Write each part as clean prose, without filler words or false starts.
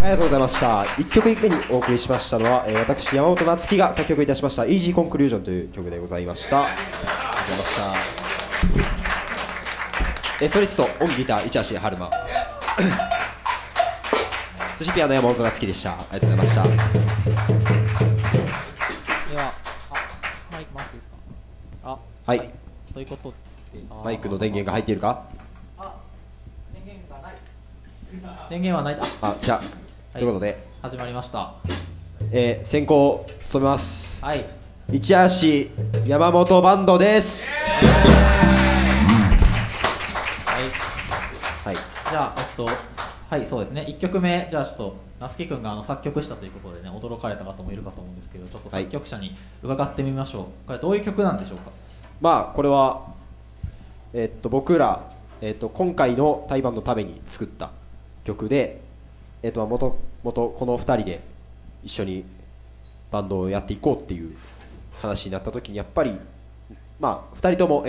ありがとうございました。1曲目にお送りしましたのは、私山本夏樹が作曲いたしました「イージーコンクリュージョン」という曲でございました。ありがとうございました。ソリストオンギター市橋春馬そしてピアノ山本夏樹でした。ありがとうございました。ではマイク回っていいですか。 はい、 ということでマイクの電源が入っているか。 電源はない。 じゃあ、ということで始まりました。 先行を務めます、 はい、 市橋山本バンドです。 はい、じゃあはい、そうですね。1曲目、じゃあちょっと那須木君が作曲したということでね、驚かれた方もいるかと思うんですけど、ちょっと作曲者に伺ってみましょう。これどういう曲なんでしょうか。 まあこれは僕ら今回の対バンのために作った曲で、もともとこの2人で一緒にバンドをやっていこうっていう話になった時に、やっぱりまあ2人とも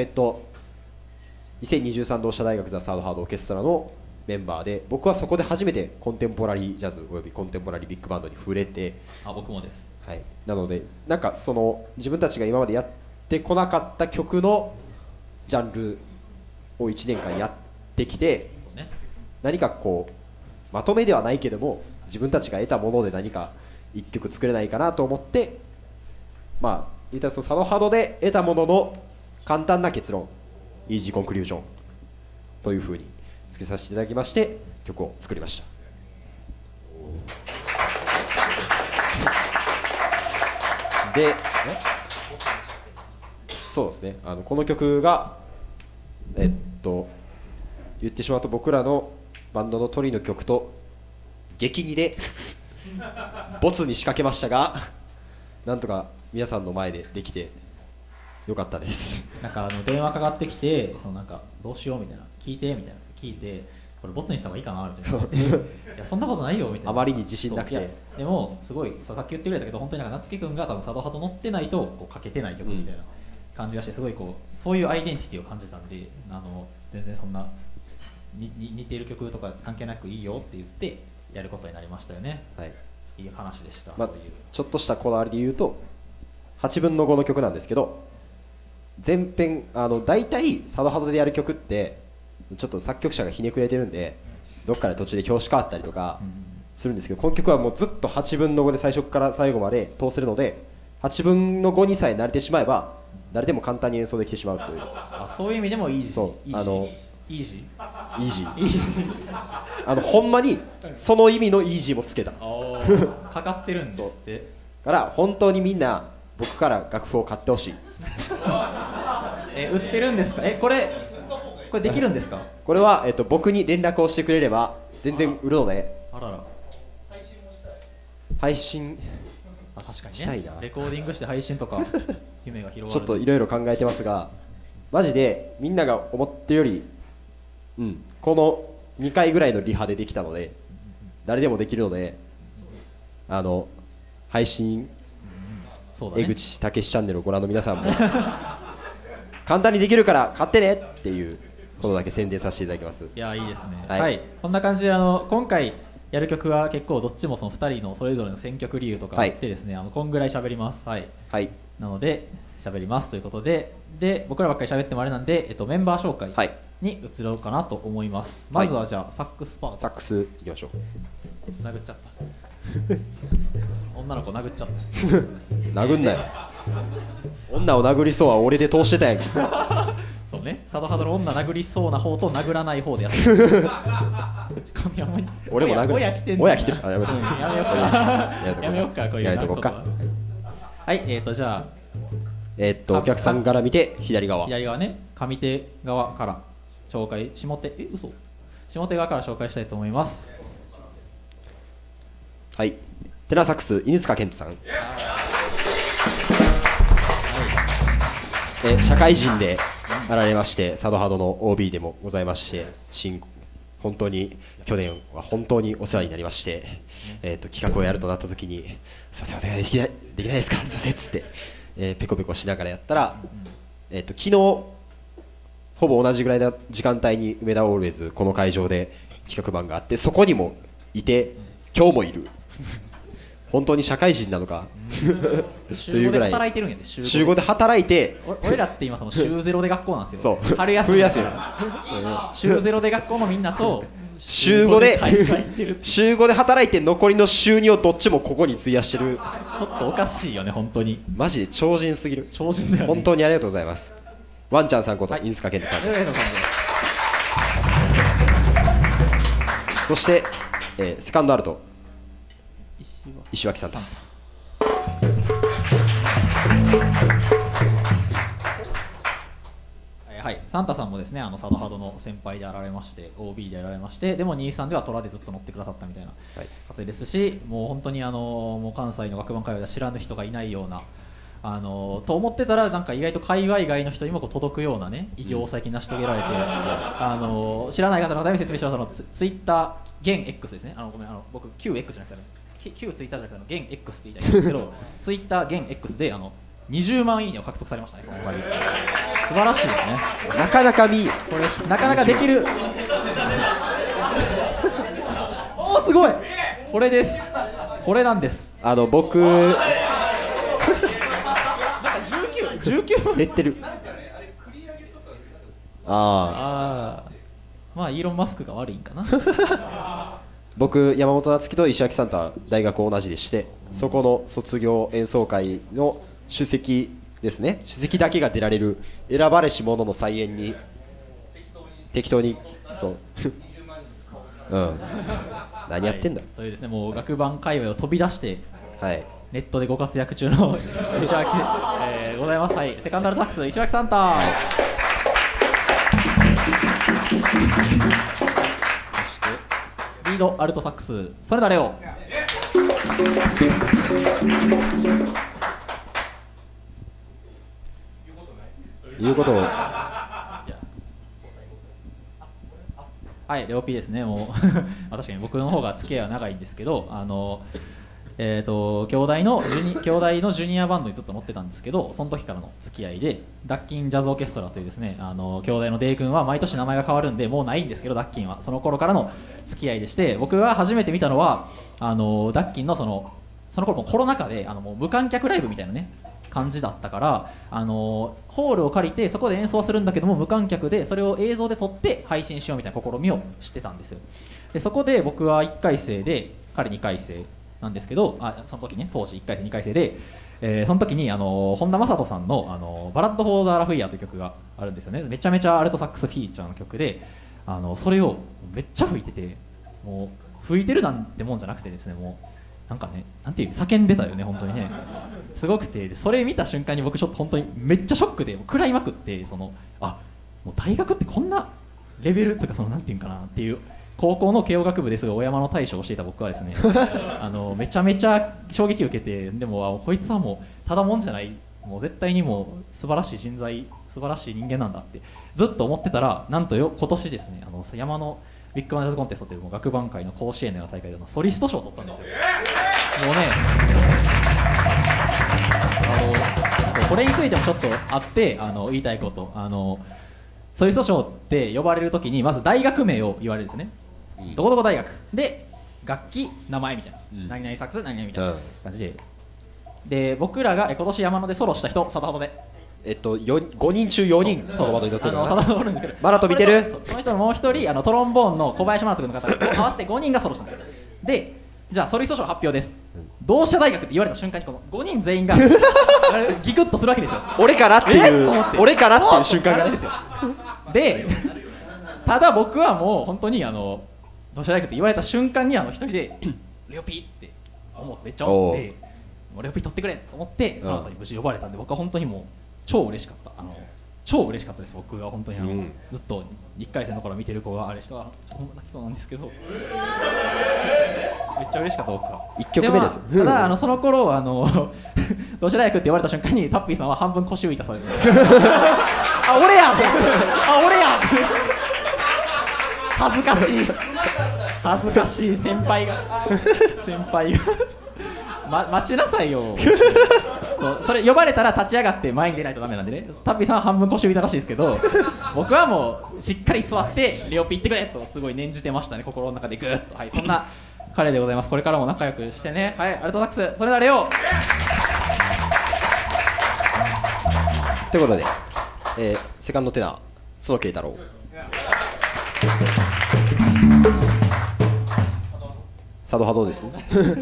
2023同志社大学ザ・サードハードオーケストラのメンバーで、僕はそこで初めてコンテンポラリージャズおよびコンテンポラリービッグバンドに触れて、 僕もです。 はい、なのでなんかその自分たちが今までやってこなかった曲のジャンルを1年間やってきて、何かこうまとめではないけども自分たちが得たもので何か1曲作れないかなと思って、まあ言ったらそのサドハドで得たものの簡単な結論、イージーコンクリュージョンというふうにつけさせていただきまして曲を作りました。でそうですね、この曲が言ってしまうと僕らのバンドの鳥の曲と激似でボツに仕掛けましたが、なんとか皆さんの前でできてよかったです。 なんか電話かかってきて、なんかどうしようみたいな、聞いてみたいな聞いて、これボツにした方がいいかなみたいな言って、いやそんなことないよみたいな、 あまりに自信なくて、 でもすごいさっき言ってくれたけど、本当になんか夏樹君が多分サドハド乗ってないとこうかけてない曲みたいな感じがして、すごいこうそういうアイデンティティを感じたんで、全然そんな似ている曲とか関係なくいいよって言ってやることになりましたよね。はい、いい話でした。そういうちょっとしたこだわりで言うと8分の5の曲なんですけど、前編大体サドハドでやる曲ってちょっと作曲者がひねくれてるんで、どっかで途中で表紙変わったりとかするんですけど、この曲はもうずっと8分の5で最初から最後まで通せるので、8分の5にさえ慣れてしまえば誰でも簡単に演奏できてしまうという。 そういう意味でもイージー。 そうイージーイージーほんまにその意味のイージーもつけたかかってるんですって。 から本当にみんな僕から楽譜を買ってほしい。 売ってるんですか。これできるんですか。 これは、僕に連絡をしてくれれば全然売るので。 あらら、 配信確かにね、 したいな。 レコーディングして配信とか夢が広がる。 ちょっといろいろ考えてますが、マジでみんなが思ってるより、この2回ぐらいのリハでできたので誰でもできるので、配信江口武史チャンネルをご覧の皆さんも簡単にできるから買ってねっていうことだけ宣伝させていただきます。 いや、いいですね。はい、こんな感じで今回やる曲は結構どっちもその2人のそれぞれの選曲理由とかあってですね、こんぐらい喋ります。はい、なので喋りますということで、僕らばっかり喋ってもあれなんで、メンバー紹介に移ろうかなと思います。まずはじゃあサックスパート。 サックスいきましょう。 殴っちゃった女の子殴っちゃった殴んなよ女を殴りそうは俺で通してたやんけそうね、サドハドの女殴りそうな方と殴らない方でやってる俺も殴る。 親来てんの。 親来てる。やめとこう。 やめよっか、こういう。 やめとこうか。 はい、じゃあお客さんから見て左側ね、上手側から紹介、下手側から紹介したいと思います。 はい、テナーサックス犬塚健人さん、社会人であられまして、サドハドの OB でもございまして、本当に去年は本当にお世話になりまして、企画をやるとなった時に「すいません、お願いできないですか、すいません」っつって、ペコペコしながらやったら、昨日ほぼ同じぐらいの時間帯に梅田オールウェイズこの会場で企画版があって、そこにもいて今日もいる本当に社会人なのか週5で働いてるんやで。 週5で働いて、 俺らって今その週0で学校なんですよ。 そう春休み冬休み週0で学校のみんなと週5で会社行ってる週5で働いて残りの週2をどっちもここに費やしてる。 ちょっとおかしいよね本当に。 マジで超人すぎる。 超人だよね。 本当にありがとうございます。ワンちゃんさんこと飯塚健太さんです。そして、セカンドアルト石脇さんと。 はい、サンタさんもですね、サドハドの先輩であられまして OB であられまして、でも23では虎でずっと乗ってくださったみたいな方ですし、もう本当にもう関西の学番界隈では知らぬ人がいないようなと思ってたら、なんか意外と界隈外の人にもこう届くようなね偉業を最近成し遂げられて、知らない方のために説明します。ツイッター現 X ですね。ごめん、僕旧 X じゃなくて旧ツイッターじゃなくて現 X って言いたいんですけどツイッター現 X で20万いいねを獲得されましたね。今回素晴らしいですね。 なかなかこれなかなかできるおーすごい、これです。これなんです。 僕なんか19万減ってる。 まあイーロン・マスクが悪いんかな僕山本夏樹と石脇さんとは大学同じでして、そこの卒業演奏会の首席ですね。首席だけが出られる選ばれし者の菜園に適当にそう何やってんだ、 というですね、もう学番界隈を飛び出して、 はい、 ネットでご活躍中の石脇、ございます。はい、セカンダルサックス石脇サンタ、はい、そしてリードアルトサックスそれ誰をいうことをはい、レオピーですね。もう確かに僕の方が付き合いは長いんですけど、兄弟のジュニアバンドにずっと乗ってたんですけど、その時からの付き合いで、ダッキンジャズオーケストラというですね、兄弟のデイ君は毎年名前が変わるんでもうないんですけど、ダッキンはその頃からの付き合いでして、僕が初めて見たのはダッキンのその頃もコロナ禍でもう無観客ライブみたいなね感じだったから、ホールを借りてそこで演奏するんだけども無観客で、それを映像で撮って配信しようみたいな試みをしてたんですよ。でそこで僕は1回生で彼2回生なんですけど、その時ね、当時1回生2回生で、その時に本田正人さんのバラッド・フォー・ザ・ラフイヤーという曲があるんですよね。めちゃめちゃアルトサックスフィーチャーの曲で、それをめっちゃ吹いてて、もう吹いてるなんてもんじゃなくてですね、もうなんかね、なんていう叫んでたよね本当にね、すごくて、それ見た瞬間に僕ちょっと本当にめっちゃショックで食らいまくって、もう大学ってこんなレベルっていうか、なんていうかなっていう、高校の慶応学部ですが小山の大将をしていた僕はですねめちゃめちゃ衝撃を受けて、でもこいつはもうただもんじゃない、もう絶対にもう素晴らしい人材、素晴らしい人間なんだってずっと思ってたら、なんと今年ですね、山のビッグマンジャズコンテストというもう学番会の甲子園のような大会でのソリスト賞を取ったんですよ。もうね、これについてもちょっとあって言いたいこと、ソリスト賞って呼ばれるときにまず大学名を言われるんですよね。どこどこ大学で楽器名前みたいな、何々サックス何々みたいな感じで、僕らが今年山野でソロした人、サダハドで 5人中4人そのバトに乗ってるのかな。マナト見てる？ その人のもう一人トロンボーンの小林マナト君の方合わせて5人がソロしたんですよ。で、じゃあソリスト賞発表です。同志社大学って言われた瞬間にこの5人全員がギクッとするわけですよ。 俺かなっていう俺かなっていう瞬間がですよ。で、ただ僕はもう本当に同志社大学って言われた瞬間に一人でレオピーってめっちゃ思って、もうレオピー取ってくれと思って、その後に無事呼ばれたんで、僕は本当にもう超嬉しかった。超嬉しかったです。僕が本当にずっと1回戦の頃見てる子があれ人は泣きそうなんですけどめっちゃ嬉しかった僕は。 1曲目です。 ただその頃同志大学って言われた瞬間にタッピーさんは半分腰浮いたそうです俺や俺や恥ずかしい先輩が待ちなさいよそれ呼ばれたら立ち上がって前に出ないとダメなんでね。タッピーさんは半分腰浮いたらしいですけど、僕はもうしっかり座ってレオピ行ってくれとすごい念じてましたね、心の中でグーッと。はい、そんな彼でございます。これからも仲良くしてね。はい、ありがとうございます。それではレオということで、セカンドテナー園慶太郎。佐渡波動です。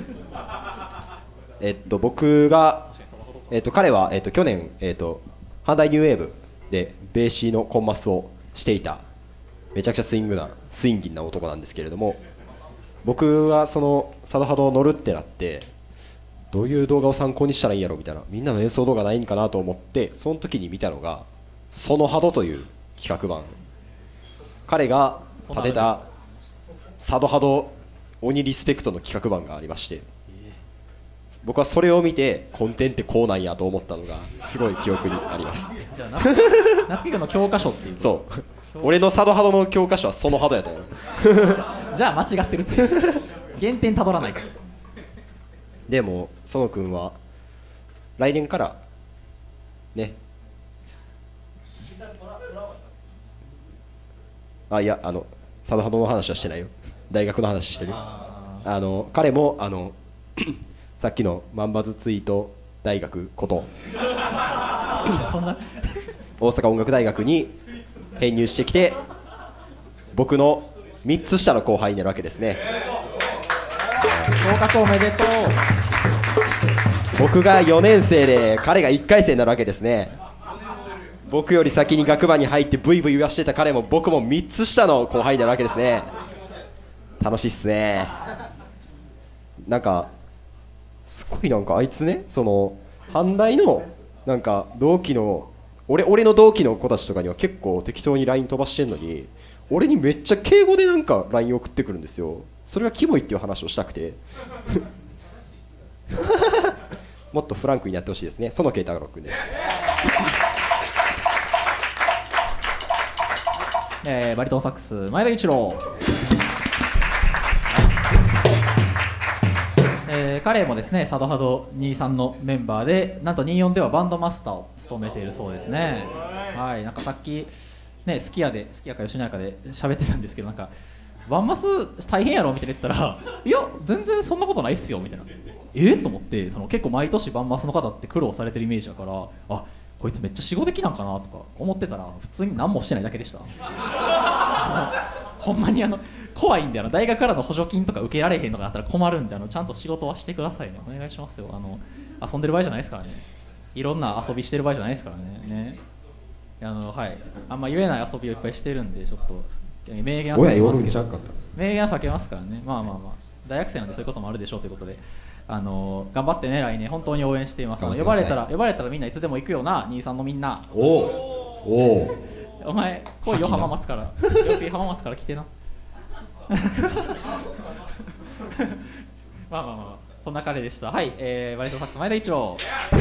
僕が、彼は、去年、阪大ニューウェーブでベーシーのコンマスをしていためちゃくちゃスインギンな男なんですけれども、僕がその佐渡波動を乗るってなってどういう動画を参考にしたらいいんやろみたいな、みんなの演奏動画ないんかなと思って、その時に見たのがその波動という企画版、彼が立てた佐渡波動鬼リスペクトの企画版がありまして、僕はそれを見てコンテンってこうなんやと思ったのがすごい記憶にあります。 じゃあ夏希君の教科書っていう、 そう俺の佐渡波動の教科書はその波動やったよ。 じゃあ間違ってるって原点たどらないから。 でも園君は来年からね、いや佐渡波動の話はしてないよ、大学の話してるよ。彼もさっきの万バズツイート大学ことそんな大阪音楽大学に編入してきて、僕の3つ下の後輩になるわけですね。 合格おめでとう。 僕が4年生で彼が1回生になるわけですね。僕より先に学部に入ってブイブイ言わしてた彼も僕も3つ下の後輩になるわけですね。楽しいっすね。なんかすごい、なんかあいつね、その阪大のなんか同期の俺の同期の子たちとかには結構適当に LINE 飛ばしてんのに、俺にめっちゃ敬語でなんか LINE 送ってくるんですよ。それがキモいっていう話をしたくてもっとフランクにやってほしいですね。園慶太郎君です。 バリトンサックス前田一郎。彼もですね佐渡波動23のメンバーで、なんと24ではバンドマスターを務めているそうですね。はい、なんかさっきねすき家か吉野家かで喋ってたんですけど、なんかバンマス大変やろみたいな言ったら、いや全然そんなことないっすよみたいな、と思って、その結構毎年バンマスの方って苦労されてるイメージだから、あ、こいつめっちゃ仕事的なんかなとか思ってたら、普通に何もしてないだけでした。ほんまに怖いんで、大学からの補助金とか受けられへんとかあったら困るんで、ちゃんと仕事はしてくださいね。お願いしますよ。遊んでる場合じゃないですからね。いろんな遊びしてる場合じゃないですからね。はい、あんま言えない遊びをいっぱいしてるんで、ちょっと名言は避けますけど、名言は避けますからね。まあ大学生なんでそういうこともあるでしょうということで、頑張ってね、来年本当に応援しています。呼ばれたらみんないつでも行くよな、23のみんな。お前来いよ、浜松から。浜松から来てな。まあそんな彼でした。はい、バリトンサックス前田一郎。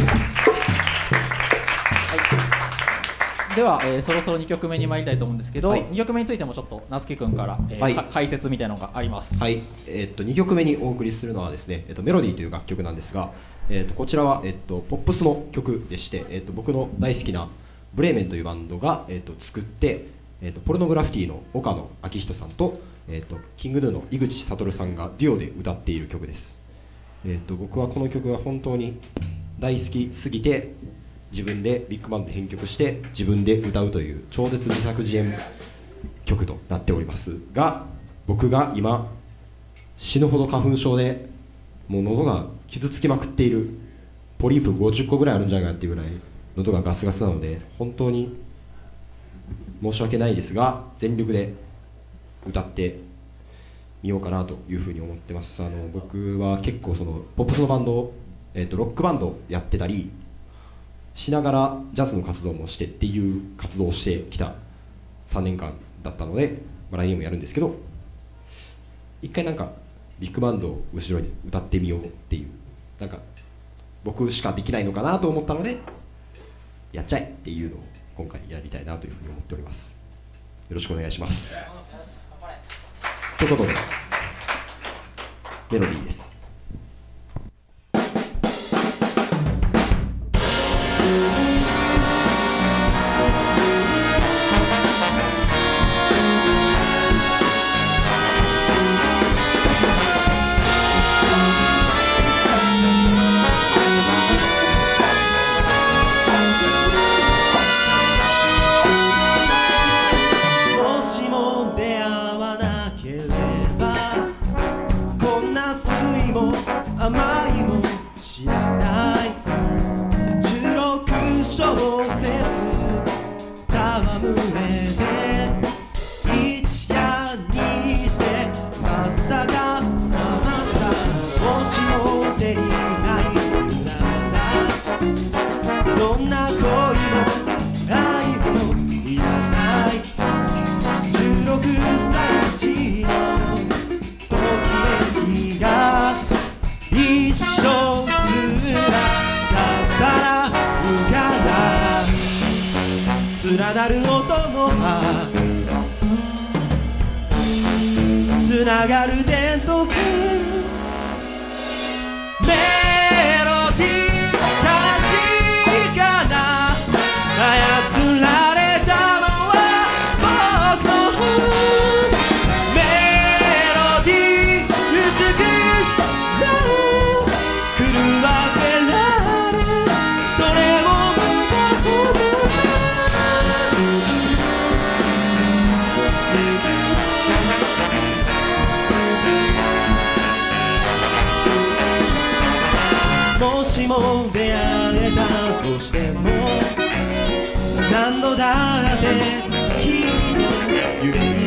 では、そろそろ2曲目に参りたいと思うんですけど、はい、2曲目についてもちょっと夏希くんから、解説みたいなのがあります。 はい、2曲目にお送りするのはですね、メロディーという楽曲なんですが、こちらは、ポップスの曲でして、僕の大好きなブレーメンというバンドが、作って、ポルノグラフィティの岡野昭仁さんと、キングヌーの井口悟さんがデュオで歌っている曲です。僕はこの曲が本当に大好きすぎて、自分でビッグバンドで編曲して自分で歌うという超絶自作自演曲となっておりますが、僕が今死ぬほど花粉症でもう喉が傷つきまくっている、ポリープ50個ぐらいあるんじゃないかっていうぐらい喉がガスガスなので、本当に申し訳ないですが全力で歌ってみようかなというふうに思ってます。僕は結構そのポップスのバンド、ロックバンドやってたりしながらジャズの活動もしてっていう活動をしてきた3年間だったので、来年もやるんですけど、一回なんかビッグバンドを後ろに歌ってみようっていう、なんか僕しかできないのかなと思ったのでやっちゃえっていうのを今回やりたいなというふうに思っております。よろしくお願いします。ということでメロディーです。 戯れて一夜にしてまさかさまさもしも手に入るならどんな恋も愛もいらない16歳児のときめきが一生すら重なるから連なる音の葉つながる伝統線メロディー確かな操られたのは僕のメロディー美しさ狂わせられそれをまた褒めもしも出会えたとしても何度だって君の指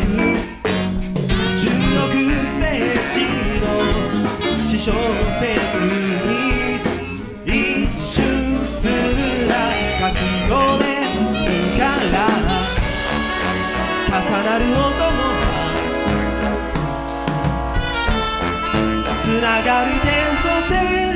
16ページの詩小説に一瞬すら書き込めるから重なる音のつながる伝統線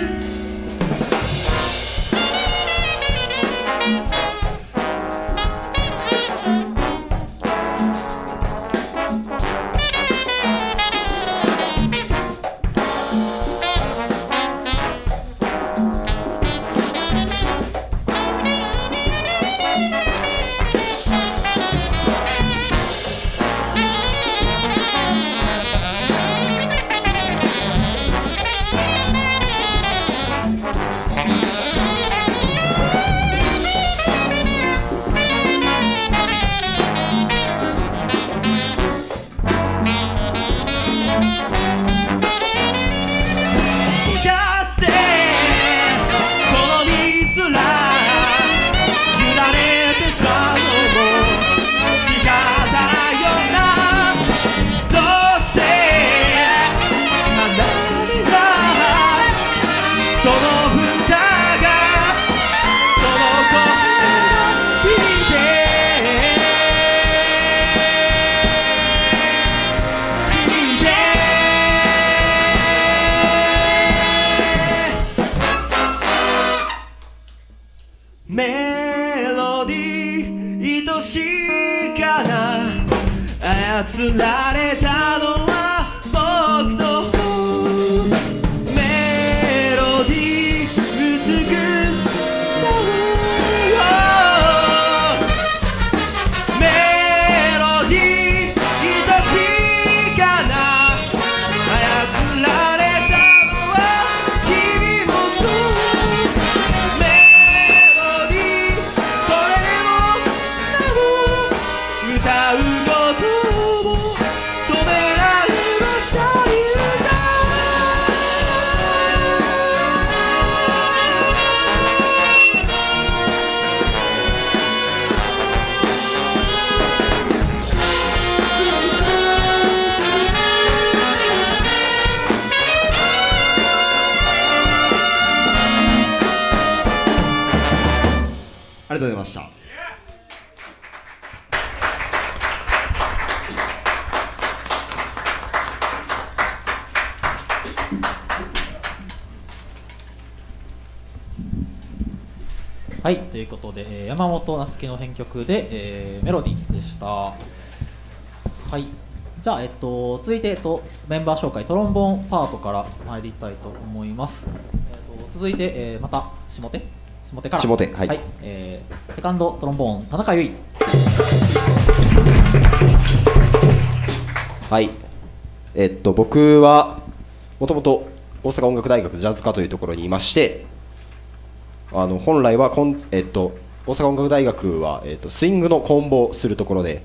メロディー愛しいかな操られたのは僕のメロディー美しさメロディー愛しいかな操られたのは君もそうメロディーそれでも歌うことも止められましたありがとうございました。 はい、ということで、山本夏樹の編曲で、メロディーでした。はい、じゃあ、続いて、メンバー紹介、トロンボーンパートから参りたいと思います。続いて、また下手から、 はい、 はい、セカンドトロンボーン田中優衣。 はい、僕はもともと大阪音楽大学ジャズ科というところにいまして、本来は大阪音楽大学は、スイングのコンボをするところで、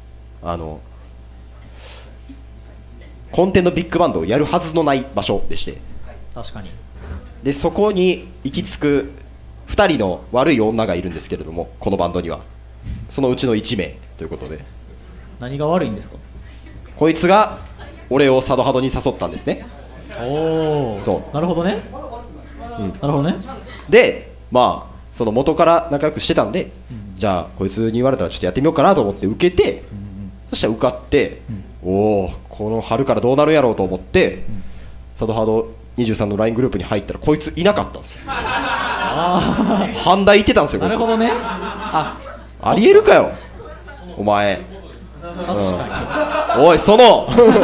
コンテンのビッグバンドをやるはずのない場所でして、 確かにでそこに行き着く2人の悪い女がいるんですけれども、このバンドにはそのうちの1名ということで。 何が悪いんですか？ こいつが俺を佐渡ハドに誘ったんですね。 おお、 そう、 なるほどね、 うん、 なるほどね。でまあその元から仲良くしてたんで、じゃあこいつに言われたらちょっとやってみようかなと思って受けて、そしたら受かって、おおこの春からどうなるやろうと思って、佐渡ハド23の LINE グループに入ったらこいついなかったんですよ。半田いてたんですよ。 なるほどね。 ありえるかよお前。 確かに、おいその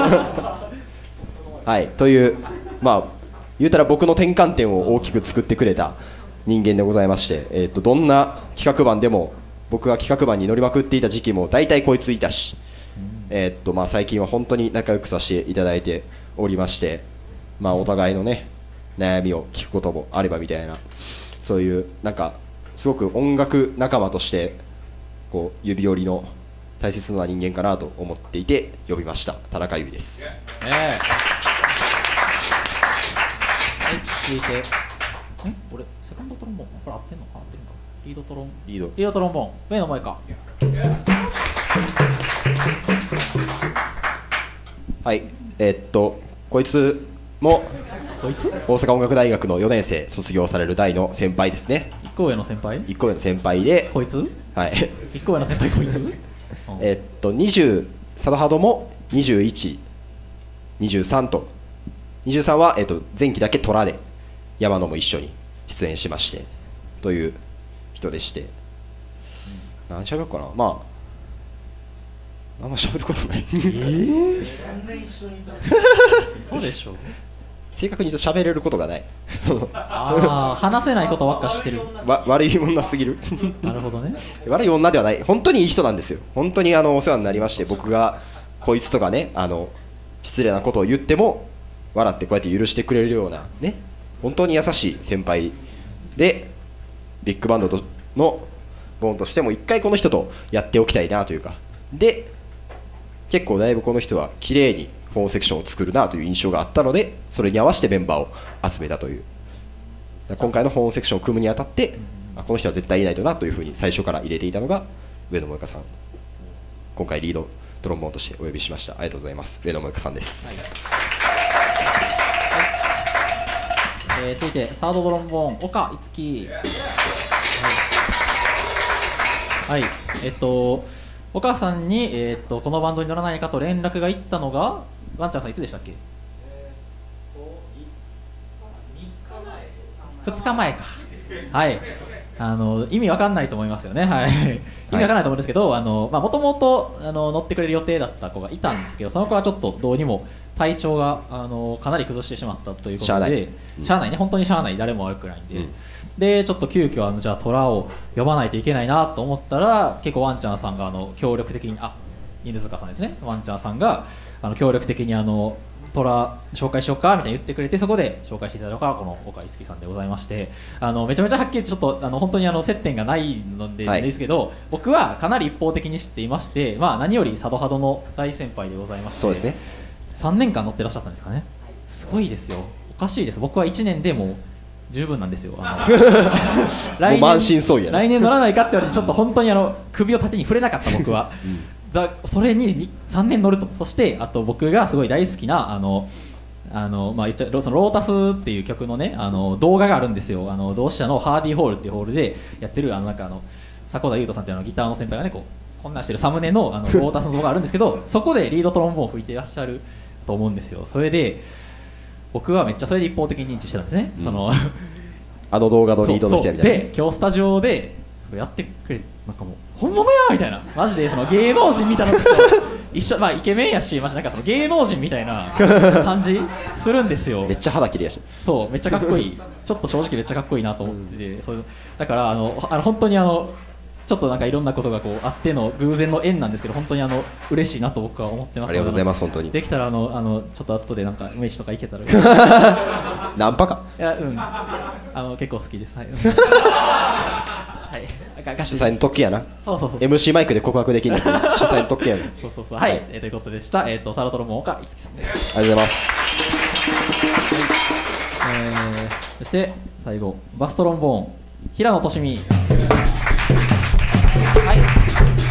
はいというまあ言うたら僕の転換点を大きく作ってくれた人間でございまして、どんな企画版でも僕が企画版に乗りまくっていた時期も大体こいついたし、まあ、最近は本当に仲良くさせていただいておりまして、まあ、お互いのね悩みを聞くこともあればみたいな、そういうなんかすごく音楽仲間としてこう指折りの大切な人間かなと思っていて呼びました。田中優衣です。はい、 続いて俺セカンドトロンボーン、これ合ってんのか合ってるのか、リードトロンボーン上の前か。 はい、こいつもこいつ大阪音楽大学の4年生卒業される大の先輩ですね。 1個上の先輩 1個上の先輩で、 こいつはい 1個上の先輩こいつ 20佐渡ハドも21、23と23は、前期だけ虎で山野も一緒に出演しましてという人でして、何しゃべるかな。まああんましゃべることないそうでしょう。 正確に言うと喋れることがない話せないことばっかしてる悪い女すぎるなるほどね。 悪い女ではない、本当にいい人なんですよ。本当にお世話になりまして、僕がこいつとかね失礼なことを言っても笑ってこうやって許してくれるようなね、本当に優しい先輩で、ビッグバンドのボーンとしても一回この人とやっておきたいなというかで、結構だいぶこの人は綺麗にホーンセクションを作るなという印象があったので、それに合わせてメンバーを集めたという。今回のホーンセクションを組むにあたって、この人は絶対いないとなというふうに最初から入れていたのが上野萌香さん。今回リードトロンボーンとしてお呼びしました。ありがとうございます。上野萌香さんです。 続いてサードトロンボーン岡いつき。はい、岡さんに、このバンドに乗らないかと連絡がいったのがワンちゃんさんいつでしたっけ？2日前か。はい、意味わかんないと思いますよね。はい、意味わかんないと思うんですけど、もともと乗ってくれる予定だった子がいたんですけど、その子はちょっとどうにも体調がかなり崩してしまったということで、しゃあないね、本当にしゃあない、誰も悪くないんで、でちょっと急遽じゃあ虎を呼ばないといけないなと思ったら、結構ワンちゃんさんが協力的に犬塚さんですね、ワンちゃんさんが協力的に虎紹介しようかみたいに言ってくれて、そこで紹介していただいたのがこの岡いつきさんでございまして、めちゃめちゃはっきりちょっと本当に接点がないのでですけど、僕はかなり一方的に知っていまして、何より佐渡ハドの大先輩でございまして、 そうですね、 3年間乗ってらっしゃったんですかね。すごいですよ、おかしいです。僕は1年でもう十分なんですよ。 来年乗らないかって言われて、ちょっと本当に首を縦に触れなかった僕は、それに3年乗ると。そしてあと僕がすごい大好きな言っちゃそのロータスっていう曲のね動画があるんですよ。同志社のハーディーホールっていうホールでやってる迫田優斗さんっていうギターの先輩がねこんなんしてるサムネのロータスの動画があるんですけど、そこでリードトロンボーンを吹いていらっしゃると思うんですよ。それで僕はめっちゃそれで一方的に認知してたんですね、 動画のリードの人みたいな。 で今日スタジオでそれやってくれ、なんかもう本物やみたいな、マジで芸能人みたいな人一緒、イケメンやし、マジなんか芸能人みたいな感じするんですよ。 めっちゃ肌綺麗やし、 そうめっちゃかっこいいちょっと正直めっちゃかっこいいなと思ってて、だから本当にちょっとなんかいろんなことがあっての偶然の縁なんですけど、本当に嬉しいなと僕は思ってます。 ありがとうございます。本当にできたらちょっと後でなんか飯とか行けたらナンパか。 いや結構好きです。はいはい、 主催の特権やな。 そう MC マイクで告白できるの主催の特権やな。 そうはい、ということでした。サラトロモン岡いつきさんです。 ありがとうございます。 そして最後バストロンボーン平野利美。はい。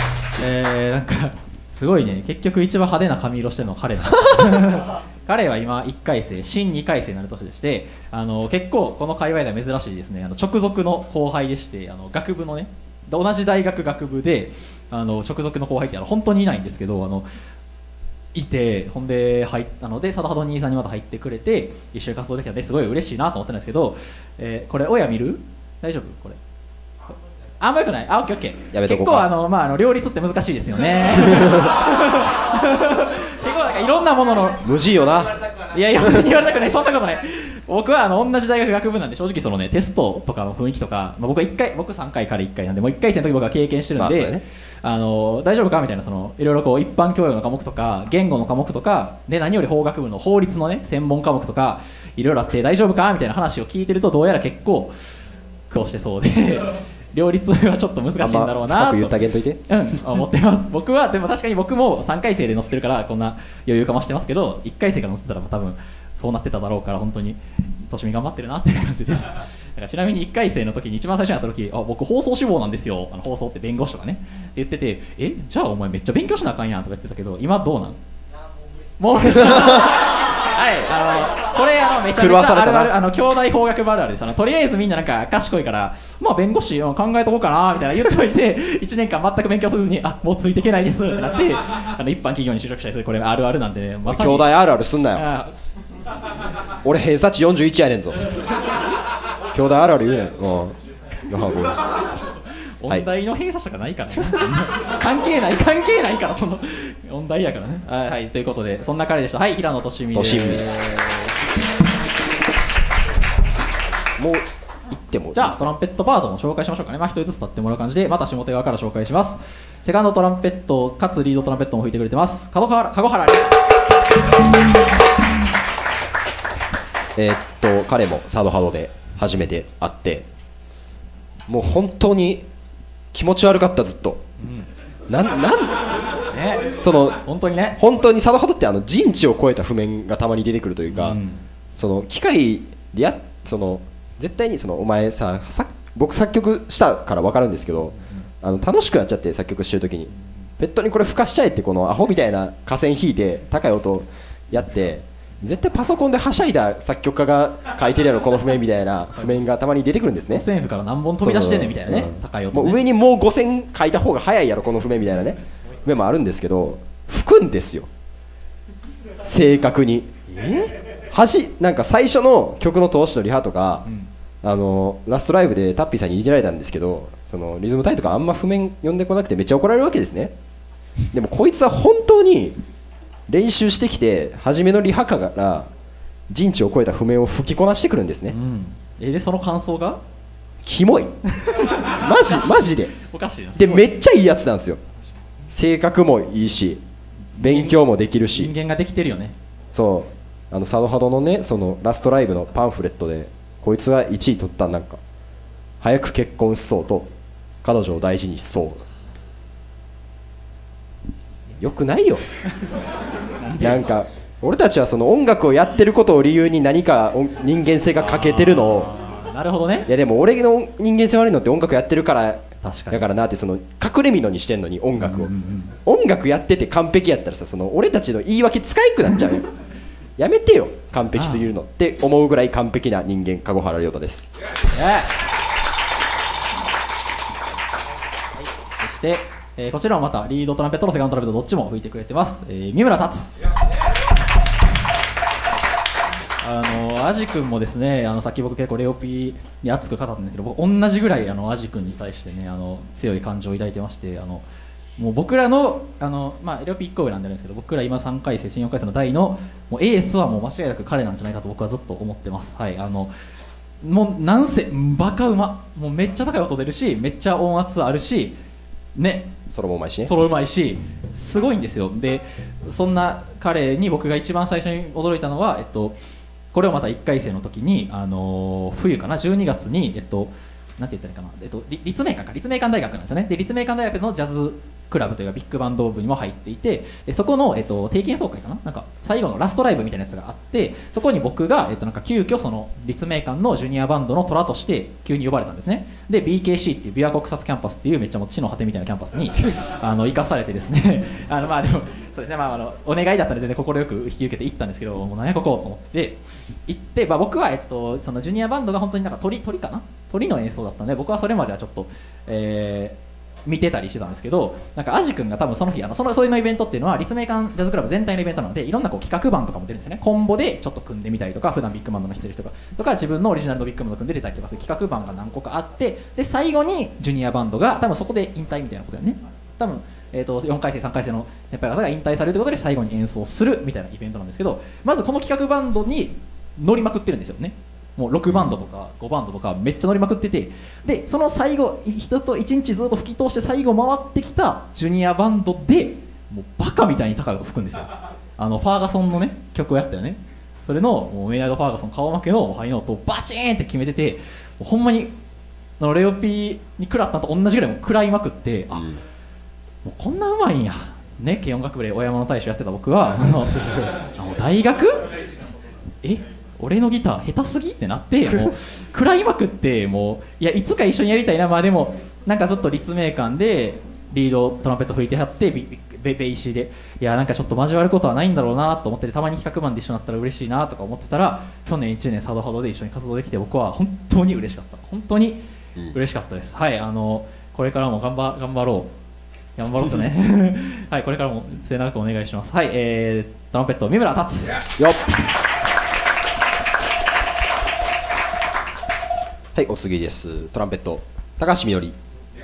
なんかすごいね、結局一番派手な髪色してるのは彼なんです彼は今1回生、新2回生になる年でして、結構この界隈では珍しいですね、直属の後輩でして、学部のね、同じ大学学部で直属の後輩って本当にいないんですけど、いて、ほんでで佐渡ハド兄さんにまた入ってくれて一緒に活動できたのですごい嬉しいなと思ってるんですけど、これ親見る？大丈夫？これあんまよくない？あ、オッケーオッケー。 やめとこうか。 結構両立って難しいですよね結構なんかいろんなものの無事よな。 いやいや言われたくない、そんなことない。僕は同じ大学学部なんで、正直そのねテストとかの雰囲気とか、僕3回彼1回なんで、もう1回生の時僕は経験してるんで、 ね、 大丈夫かみたいな、いろいろこう一般教養の科目とか言語の科目とかで、何より法学部の法律のね専門科目とかいろいろあって大丈夫かみたいな話を聞いてると、どうやら結構苦労してそうで両立はちょっと難しいんだろうなと、 深く言ってあげんといて、 思ってます。僕はでも確かに僕も3回生で乗ってるからこんな余裕かましてますけど、1回生から乗ってたら多分そうなってただろうから、本当にとしみ頑張ってるなっていう感じです。だからちなみに1回生の時に一番最初に会った時、僕放送志望なんですよ、放送って弁護士とかねって言ってて、じゃあお前めっちゃ勉強しなあかんやんとか言ってたけど、今どうなん？もうはい、これめちゃめちゃあるある兄弟法学部あるあるです。とりあえずみんななんか賢いから、まあ弁護士考えとこうかなみたいな言っといて1年間全く勉強せずに、もうついていけないですってなって一般企業に就職したりする、これあるあるなんでね、まさに兄弟あるあるすんなよ俺偏差値41やねんぞ兄弟あるある言うねん。 音大の偏差値とかないからね関係ないからその音大やからね。はい、ということでそんな彼でした。はい、平野利実です。 もう行ってもじゃあトランペットパートも紹介しましょうかね。1人ずつ立ってもらう感じで、また下手側から紹介します。セカンドトランペットかつリードトランペットも吹いてくれてます籠原彼もサードハードで初めて会って、もう本当に気持ち悪かった、ずっと、その本当にね、 本当にサードハードって人知を超えた譜面がたまに出てくるというか、その機械で絶対にお前さ、僕作曲したから分かるんですけど、楽しくなっちゃって、作曲してる時にペットにこれ吹かしちゃえって、このアホみたいな下線弾いて高い音やって、絶対パソコンではしゃいだ作曲家が書いてるやろこの譜面みたいな譜面がたまに出てくるんですね。 五線譜から何本飛び出してんねんみたいなね、高い音ね、 もう上にもう5線書いた方が早いやろこの譜面みたいなね譜面もあるんですけど、吹くんですよ正確に。なんか最初の曲の通しのリハとか、ラストライブでタッピーさんにいじられたんですけど、そのリズム隊とかあんま譜面読んでこなくてめっちゃ怒られるわけですね。でもこいつは本当に練習してきて、初めのリハから人知を超えた譜面を吹きこなしてくるんですね。 でその感想がキモいマジでおかしいな。 でめっちゃいいやつなんですよ。性格もいいし勉強もできるし、 人間ができてるよね。 そうサドハドのね、そのラストライブのパンフレットでこいつが1位取った、なんか早く結婚しそうと彼女を大事にしそう。よくないよなんか俺たちはその音楽をやってることを理由に何か人間性が欠けてるのを。 なるほどね。 いやでも俺の人間性悪いのって音楽やってるから確かにだからなって、その隠れ蓑にしてんのに音楽を、音楽やってて完璧やったらさ、その俺たちの言い訳使えんくなっちゃうよやめてよ完璧すぎるのって思うぐらい完璧な人間、籠原亮太です。 そして、こちらもまたリードトランペットとセカンドトランペットどっちも吹いてくれてます、三村達。アジ君もですね、さっき僕結構レオピに熱く語ったんですけど、僕同じぐらいアジ君に対してね強い感情を抱いてまして、もう僕らのレオピ1個上なんであるんですけど、僕ら今3回生新4回生の代のもうエースはもう間違いなく彼なんじゃないかと僕はずっと思ってます。はい、もうなんせバカうま、もうめっちゃ高い音出るし、めっちゃ音圧あるしね、 ソロもうまいしね。 ソロうまいしすごいんですよ。でそんな彼に僕が一番最初に驚いたのは、これをまた1回生の時に、冬かな、12月になんて言ったらいいかな、立命館大学なんですよね。で立命館大学のジャズクラブというかビッグバンド部にも入っていて、そこの、定期演奏会かな、なんか最後のラストライブみたいなやつがあって、そこに僕が、なんか急遽その立命館のジュニアバンドの虎として急に呼ばれたんですね。で BKC っていう琵琶湖草津キャンパスっていうめっちゃもう地の果てみたいなキャンパスに行かされてですねまあでもそうですね、まあ、お願いだったので全然快く引き受けて行ったんですけど、もう何やここと思って行って、まあ、僕は、そのジュニアバンドが本当になんか鳥かな、鳥の演奏だったので、僕はそれまではちょっと、見てたりしてたんですけど、なんかアジ君が多分その日そういうのイベントっていうのは立命館ジャズクラブ全体のイベントなので、いろんなこう企画版とかも出るんですよね。コンボでちょっと組んでみたりとか、普段ビッグバンドの人とか自分のオリジナルのビッグバンド組んで出たりとか、そういう企画版が何個かあって、で最後にジュニアバンドが多分そこで引退みたいなことだよね。多分4回生3回生の先輩方が引退されるということで最後に演奏するみたいなイベントなんですけど、まずこの企画バンドに乗りまくってるんですよね。もう6バンドとか5バンドとかめっちゃ乗りまくってて、でその最後人と1日ずっと吹き通して最後回ってきたジュニアバンドでもうバカみたいに高い音吹くんですよ。ファーガソンのね曲をやったよね。それのもうメイナード・ファーガソン顔負けのハイノートをバチーンって決めてて、もうほんまにレオピーに食らったのと同じぐらいもう食らいまくって、もうこんなうまいんやね。軽音楽部で小山の大将やってた僕は大学俺のギター下手すぎってなって、もう食らいまくって、もういやいつか一緒にやりたいな。まあでもなんかずっと立命館でリードトランペット吹いてはってベイシーで、いやなんかちょっと交わることはないんだろうなと思ってて、たまに企画マンで一緒になったら嬉しいなとか思ってたら、去年1年サドハドで一緒に活動できて、僕は本当に嬉しかった。本当に嬉しかったです。はい、これからも頑張ろうとねはい、これからも末永くお願いします。はい、トランペット三村達よっ。 はい、お次です。トランペット高橋みのり。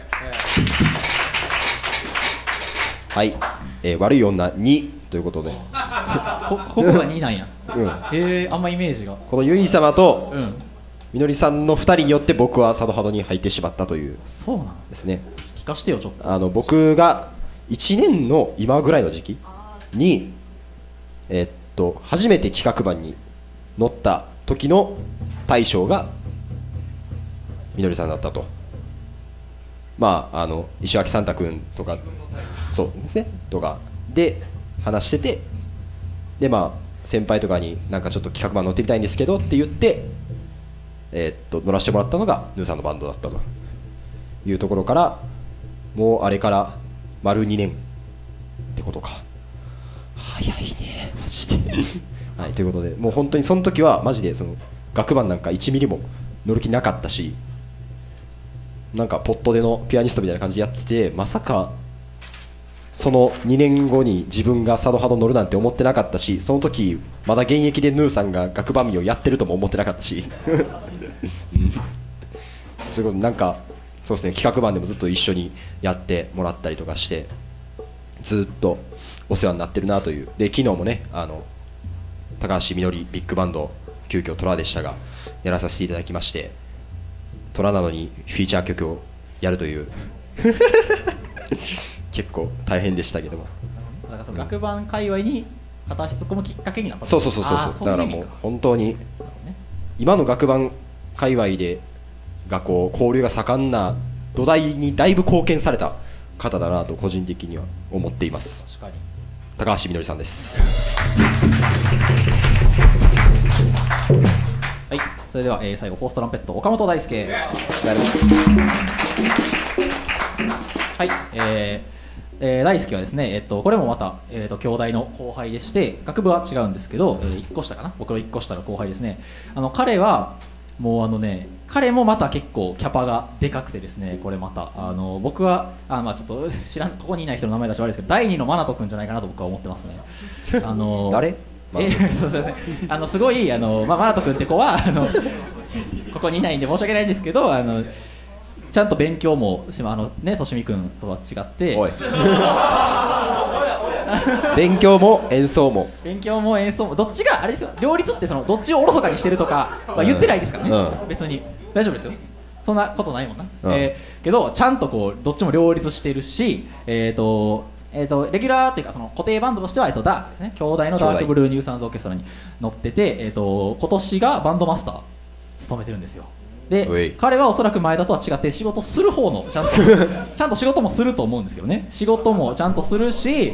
はい、悪い女2ということでここが2なんや、あんまイメージが、 このゆい様とみのりさんの2人によって僕は佐渡ハドに入ってしまったというそうなんですね。 聞かしてよちょっと。 僕が1年の今ぐらいの時期に初めて企画版に乗った時の大将がみのりさんだったと。まあ石脇サンタ君とかそうですねとかで話してて、でまあ先輩とかになんかちょっと企画版乗ってみたいんですけどって言って乗らせてもらったのがヌーさんのバンドだったというところから、もうあれから丸2年ってことか。早いねマジではい、ということでもう本当にその時はマジでその楽版なんか1ミリも乗る気なかったし、なんかポットでのピアニストみたいな感じでやってて、まさかその2年後に自分が佐渡ハド乗るなんて思ってなかったし、その時まだ現役でヌーさんが楽番をやってるとも思ってなかったしそういうことなんかそうですね、企画版でもずっと一緒にやってもらったりとかしてずっとお世話になってるなという。で昨日もね高橋みのりビッグバンド急遽トラでしたがやらさせていただきまして、トラなのにフィーチャー曲をやるという結構大変でしたけども、 だからその楽版界隈に片足突っ込むきっかけになった。 そうだからもう本当に今の楽版界隈でこう交流が盛んな土台にだいぶ貢献された方だなと個人的には思っています。 確かに高橋みのりさんですはい、それでは、最後フォーストランペット岡本大輔。はい、大輔はですね、これもまた、兄弟の後輩でして、学部は違うんですけど、1個下かな、僕の1個下の後輩ですね。彼はもう彼もまた結構キャパがでかくてですね、これまた僕はまあちょっとここにいない人の名前出し悪いですけど、第2のマナト君じゃないかなと僕は思ってますね。 誰？ そうですね。すごいマナト君って子はここにいないんで申し訳ないんですけど、ちゃんと勉強もね、としみ君とは違って。おい勉強も演奏もどっちがあれですよ、両立ってどっちをおろそかにしてるとかは言ってないですからね、別に大丈夫ですよ、そんなことないもんな、けどちゃんとこうどっちも両立してるし、レギュラーっていうか固定バンドとしてはダークですね、兄弟のダークブルーニューサンズオーケストラに乗ってて、今年がバンドマスター務めてるんですよ。 で彼はおそらく前田とは違って仕事する方のちゃんと仕事もすると思うんですけどね。仕事もちゃんとするし、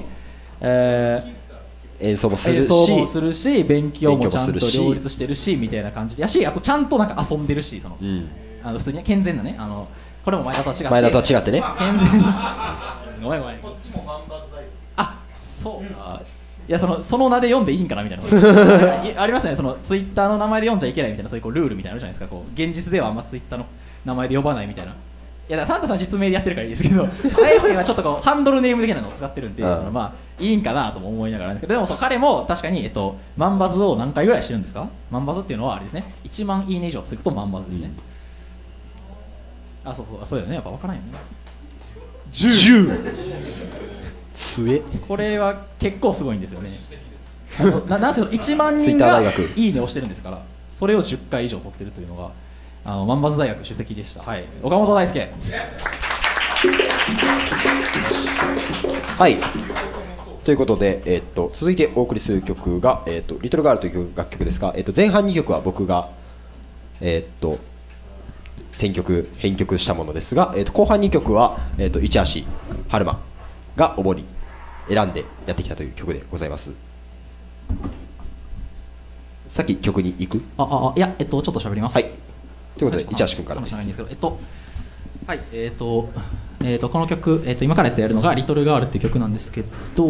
演奏もするし勉強もちゃんと両立してるしみたいな感じでやし、あとちゃんとなんか遊んでるし、普通に健全なね、これも前田とは違ってね、 健全ごめんあ、そういや、その名で読んでいいんかなみたいなありますね。そのツイッターの名前で読んじゃいけないみたいな、そういうこうルールみたいなのあるじゃないですか。こう現実ではあんまツイッターの名前で呼ばないみたいな。いやだからサンタさん実名でやってるからいいですけど、あやさんはちょっとこうハンドルネーム的なのを使ってるんで、まあいいんかなとも思いながらですけど、でも彼も確かに万バズを何回ぐらいしてるんですか？万バズっていうのはあれですね、1万いいね以上つくと万バズですね。あ、そうだよね、やっぱ分からんよね。 10つえ、 これは結構すごいんですよね。なんせ1万人がいいねをしてるんですから、それを10回以上取ってるというのが万バズ大学首席でした。はい、岡本大輔。 はい、ということで、続いてお送りする曲が、リトルガールという楽曲ですが、前半2曲は僕が、編曲したものですが、後半2曲は、市橋春馬が主に選んでやってきたという曲でございます。さっき曲に行く？ いや、ちょっと喋ります。 はい、ということで市橋君からです。 はい、この曲、今からやるのがリトルガールっていう曲なんですけど、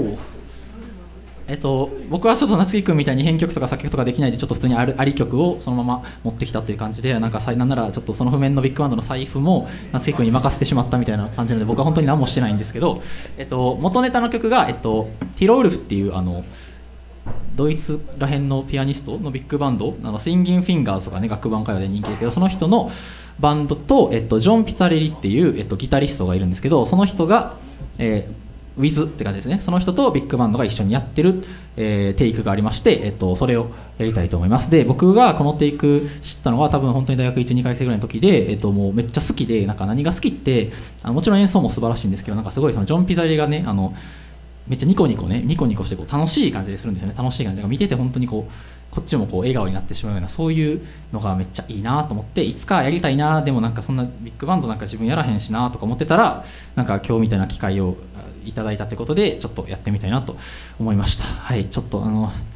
僕はちょっと夏木君みたいに編曲とか作曲とかできないで、ちょっと普通にあり曲をそのまま持ってきたっていう感じで、なんならちょっとその譜面のビッグバンドの財布も夏木君に任せてしまったみたいな感じなので、僕は本当に何もしてないんですけど、元ネタの曲が、ヒロウルフっていうドイツらへんのピアニストのビッグバンド、シンギンフィンガーズとかね、楽版歌謡で人気ですけど、その人のバンドと、ジョン・ピツァレリっていう、ギタリストがいるんですけど、その人が、ウィズって感じですね。その人とビッグバンドが一緒にやってる、テイクがありまして、それをやりたいと思います。で、僕がこのテイク知ったのは多分本当に大学 1,2 回生ぐらいの時で、もうめっちゃ好きで、なんか何が好きってもちろん演奏も素晴らしいんですけど、なんかすごいそのジョン・ピザレリがね、めっちゃニコニコしてこう楽しい感じでするんですよね。楽しい感じが見てて本当にこっちもこう笑顔になってしまうような、そういうのがめっちゃいいなと思って、いつかやりたいな、でもなんかそんなビッグバンドなんか自分やらへんしなとか思ってたら、なんか今日みたいな機会をいただいたってことでちょっとやってみたいなと思いました。はい、ちょっと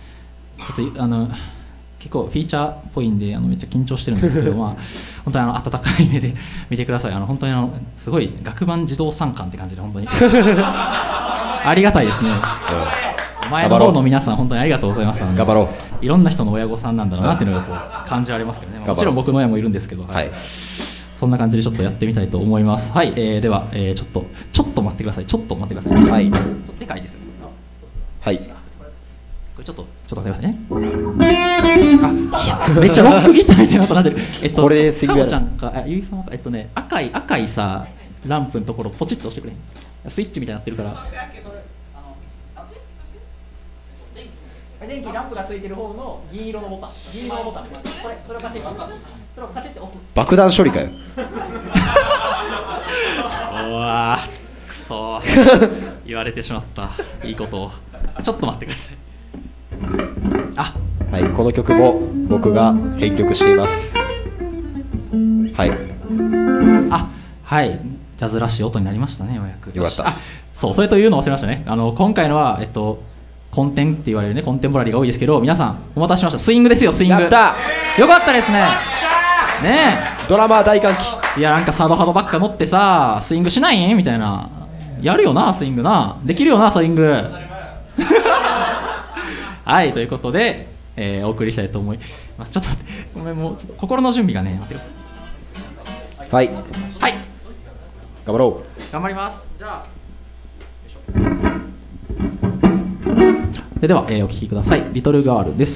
結構フィーチャーっぽいんでめっちゃ緊張してるんですけど、まあ本当に温かい目で見てください。本当にすごい楽版自動参観って感じで本当にありがたいですね。前の方の皆さん本当にありがとうございます。 頑張ろう。いろんな人の親御さんなんだろうなっていうのがこう感じられますけどね。もちろん僕の親もいるんですけど、はい、そんな感じでちょっとやってみたいと思います。はい、では、ちょっと待ってください。はい。でかいですよ。 はい。 これちょっと待ってくださいね。めっちゃロックギターみたいな音になってる。 これすぎる。 ちゃんかゆいさんは赤いさランプのところポチッと押してくれ。スイッチみたいになってるから。電気ランプがついてる方の銀色のボタン、それをカチッて押す。 爆弾処理かよ。 うわー、くそー言われてしまった。いいことを。ちょっと待ってください。 はい、この曲も僕が編曲しています。はい。 はい、ジャズらしい音になりましたね、ようやく。 よかった。 そう、それというのを忘れましたね。今回のはコンテンって言われるね、コンテンポラリーが多いですけど、皆さんお待たせしました。スイングですよ、スイング。 やった。 よかったですね。ねえ。ドラマー大歓喜。 いや、なんかサードハードばっか乗ってさ、スイングしないみたいな。やるよな、スイングな。できるよな、スイング。はい、ということで、お送りしたいと思います。ちょっと待って、ごめん、もうちょっと心の準備がね、待ってください。 はい。 はい。 頑張ろう。頑張ります。じゃあ。では、お聴きください。リトルガールです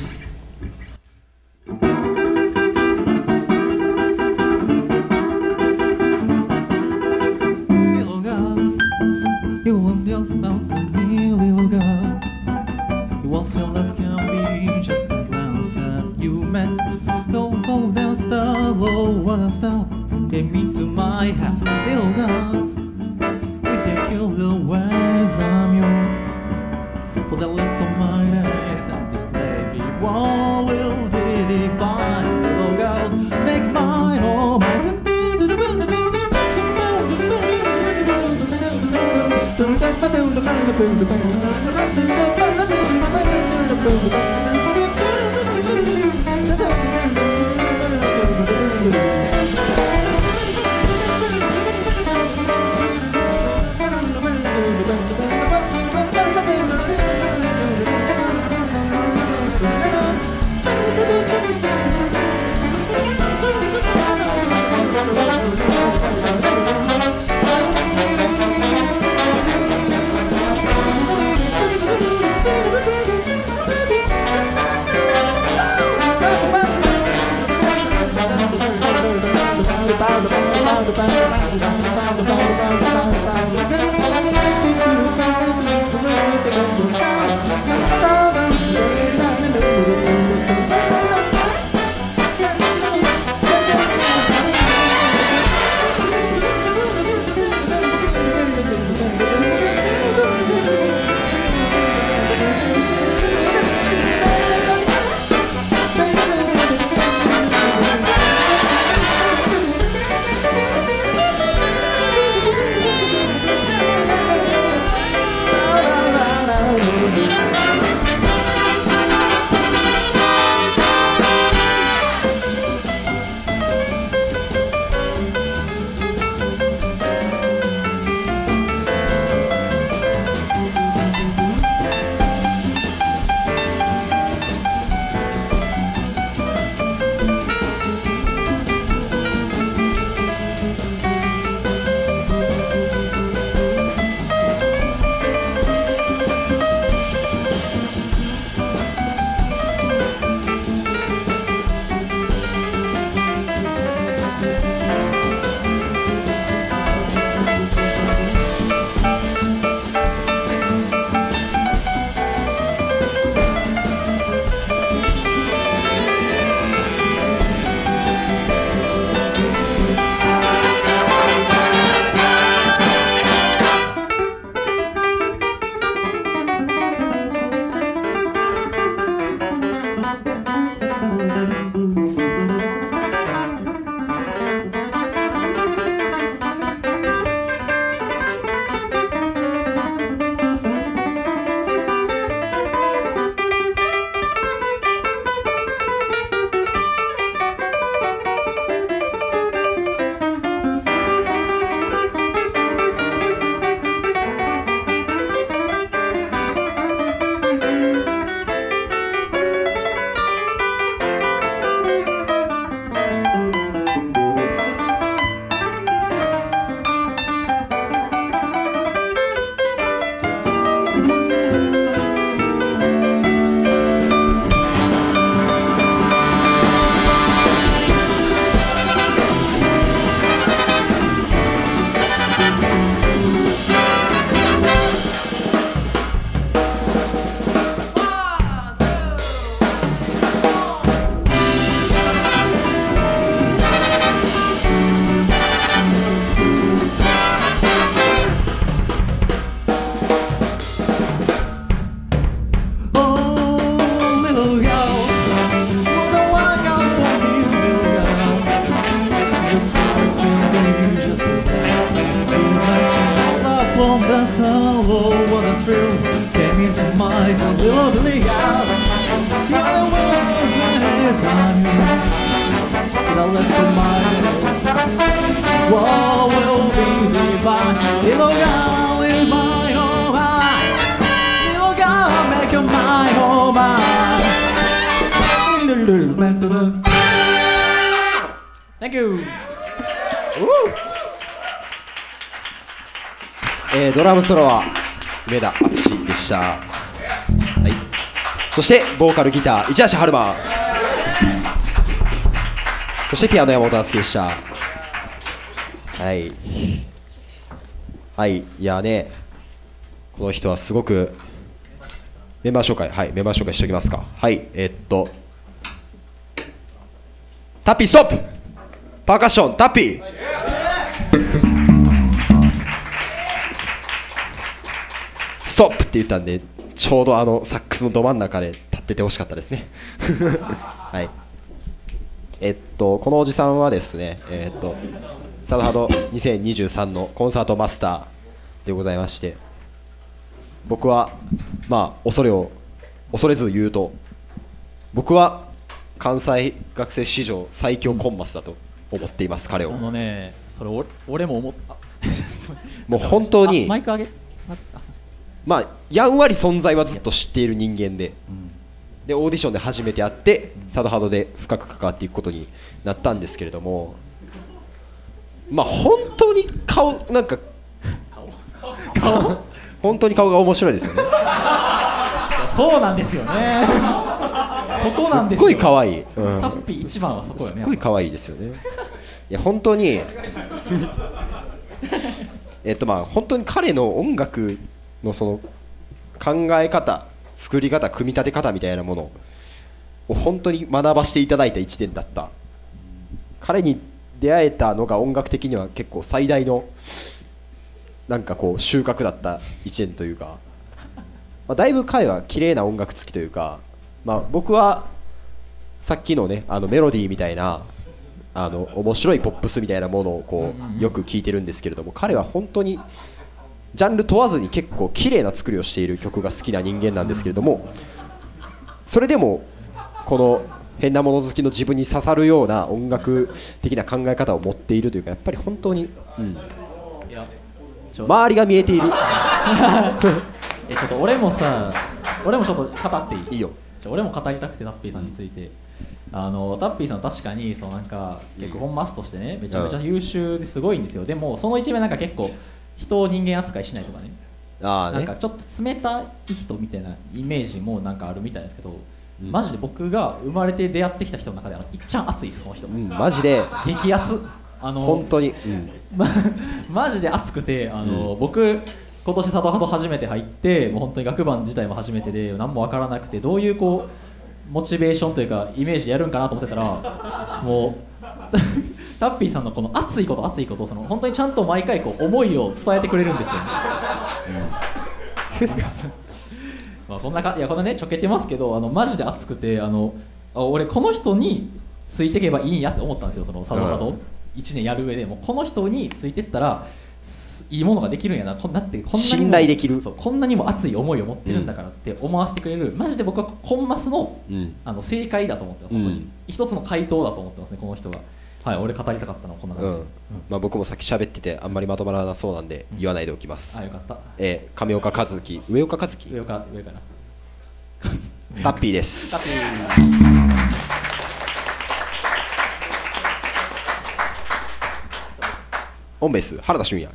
。For the rest of my days, I'm this baby. What will be divine? Little girl, make mine all my Thank you. ドラムソロは上田敦でした、はい、そしてボーカルギター市橋春馬、そしてピアノ山本敦樹でした。はいはい、いやね、この人はすごくメンバー紹介、はい、メンバー紹介しておきますか。はい、タッピーストップ、パーカッションタッピー、ストップって言ったんで、ちょうどサックスのど真ん中で立っててほしかったですね。はい、このおじさんはですね、サウハード2023のコンサートマスターでございまして、 僕はまあ恐れず言うと、僕は関西学生史上最強コンマスだと思っています、彼を。 それ俺も思った。 もう本当にマイク上げ。 まあやんわり存在はずっと知っている人間で、でオーディションで初めて会ってサドハドで深く関わっていくことになったんですけれども、まあ本当になんか本当に顔が面白いですよね。 そうなんですよね。そこなんですよ。 すっごい可愛い、 タッピー一番はそこよね。 すっごい可愛いですよね。いや本当にまあ本当に彼の音楽のその考え方、作り方、組み立て方みたいなものを本当に学ばせていただいた1年だった。彼に出会えたのが音楽的には結構最大のなんかこう収穫だった1年というか、まあ、だいぶ彼は綺麗な音楽好きというか、まあ、僕はさっきのねメロディーみたいな面白いポップスみたいなものをこうよく聞いてるんですけれども、彼は本当にジャンル問わずに結構綺麗な作りをしている曲が好きな人間なんですけれども、それでもこの変なもの好きの自分に刺さるような音楽的な考え方を持っているというか、やっぱり本当に、いや周りが見えている。 ちょっと俺もちょっと語っていい？ いいよ。 俺も語りたくて、タッピーさんについて。タッピーさん確かになんか結構本マスとしてね、めちゃめちゃ優秀ですごいんですよ。でもその一面なんか結構人を人間扱いしないとかね、なんかちょっと冷たい人みたいなイメージもなんかあるみたいですけど、マジで僕が生まれて出会ってきた人の中でいっちゃん熱いです、その人。 マジで激熱。 本当に、 マジで熱くて、僕今年サドハド初めて入って、もう本当に学バン自体も初めてで何も分からなくて、どういうこうモチベーションというかイメージでやるんかなと思ってたら、もうタッピーさんのこの熱いことを本当にちゃんと毎回こう思いを伝えてくれるんですよ。まあこんなねちょけてますけど、マジで熱くて、俺この人についていけばいいんやって思ったんですよ。そのサドハド1年やる上でも、この人についてったらいいものができるんやな、こんなにも信頼できる、 こんなにも熱い思いを持ってるんだからって思わせてくれる、マジで僕はコンマスの、正解だと思ってます。本当に一つの回答だと思ってますね、この人が。はい、俺語りたかったのはこんな感じ。 まあ僕もさっき喋っててあんまりまとまらなそうなんで言わないでおきます。 あ、よかった。 上岡和樹、上岡な。タッピーです。タッピー。オンベース原田俊也。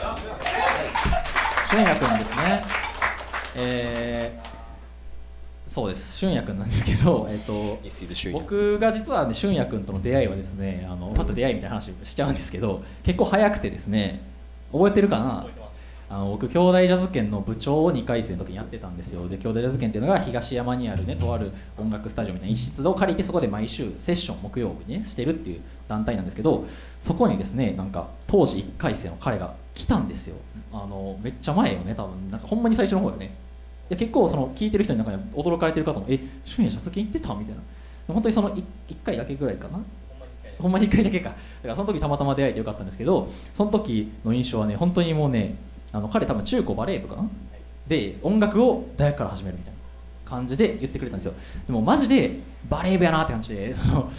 俊也くんですね。そうです、俊也くんなんですけど、僕が実はね、俊也くんとの出会いはですね、また出会いみたいな話しちゃうんですけど、結構早くてですね、覚えてるかな。僕兄弟ジャズ研の部長を2回生の時にやってたんですよ。で兄弟ジャズ研っていうのが東山にあるね、とある音楽スタジオみたいな一室を借りて、そこで毎週セッション木曜日にねしてるっていう団体なんですけど、そこにですね、なんか当時1回生の彼が来たんですよ。めっちゃ前よね、多分なんかほんまに最初の方よね。いや結構その聞いてる人の中で驚かれてる方も「俊也ジャズ研行ってた?」みたいな。本当にその 1回だけぐらいかな、ほんまに1回だけか。だからその時たまたま出会えてよかったんですけど、その時の印象はね、本当にもうね、彼多分中高バレー部かなで音楽を大学から始めるみたいな感じで言ってくれたんですよ。でもマジでバレー部やなって感じで、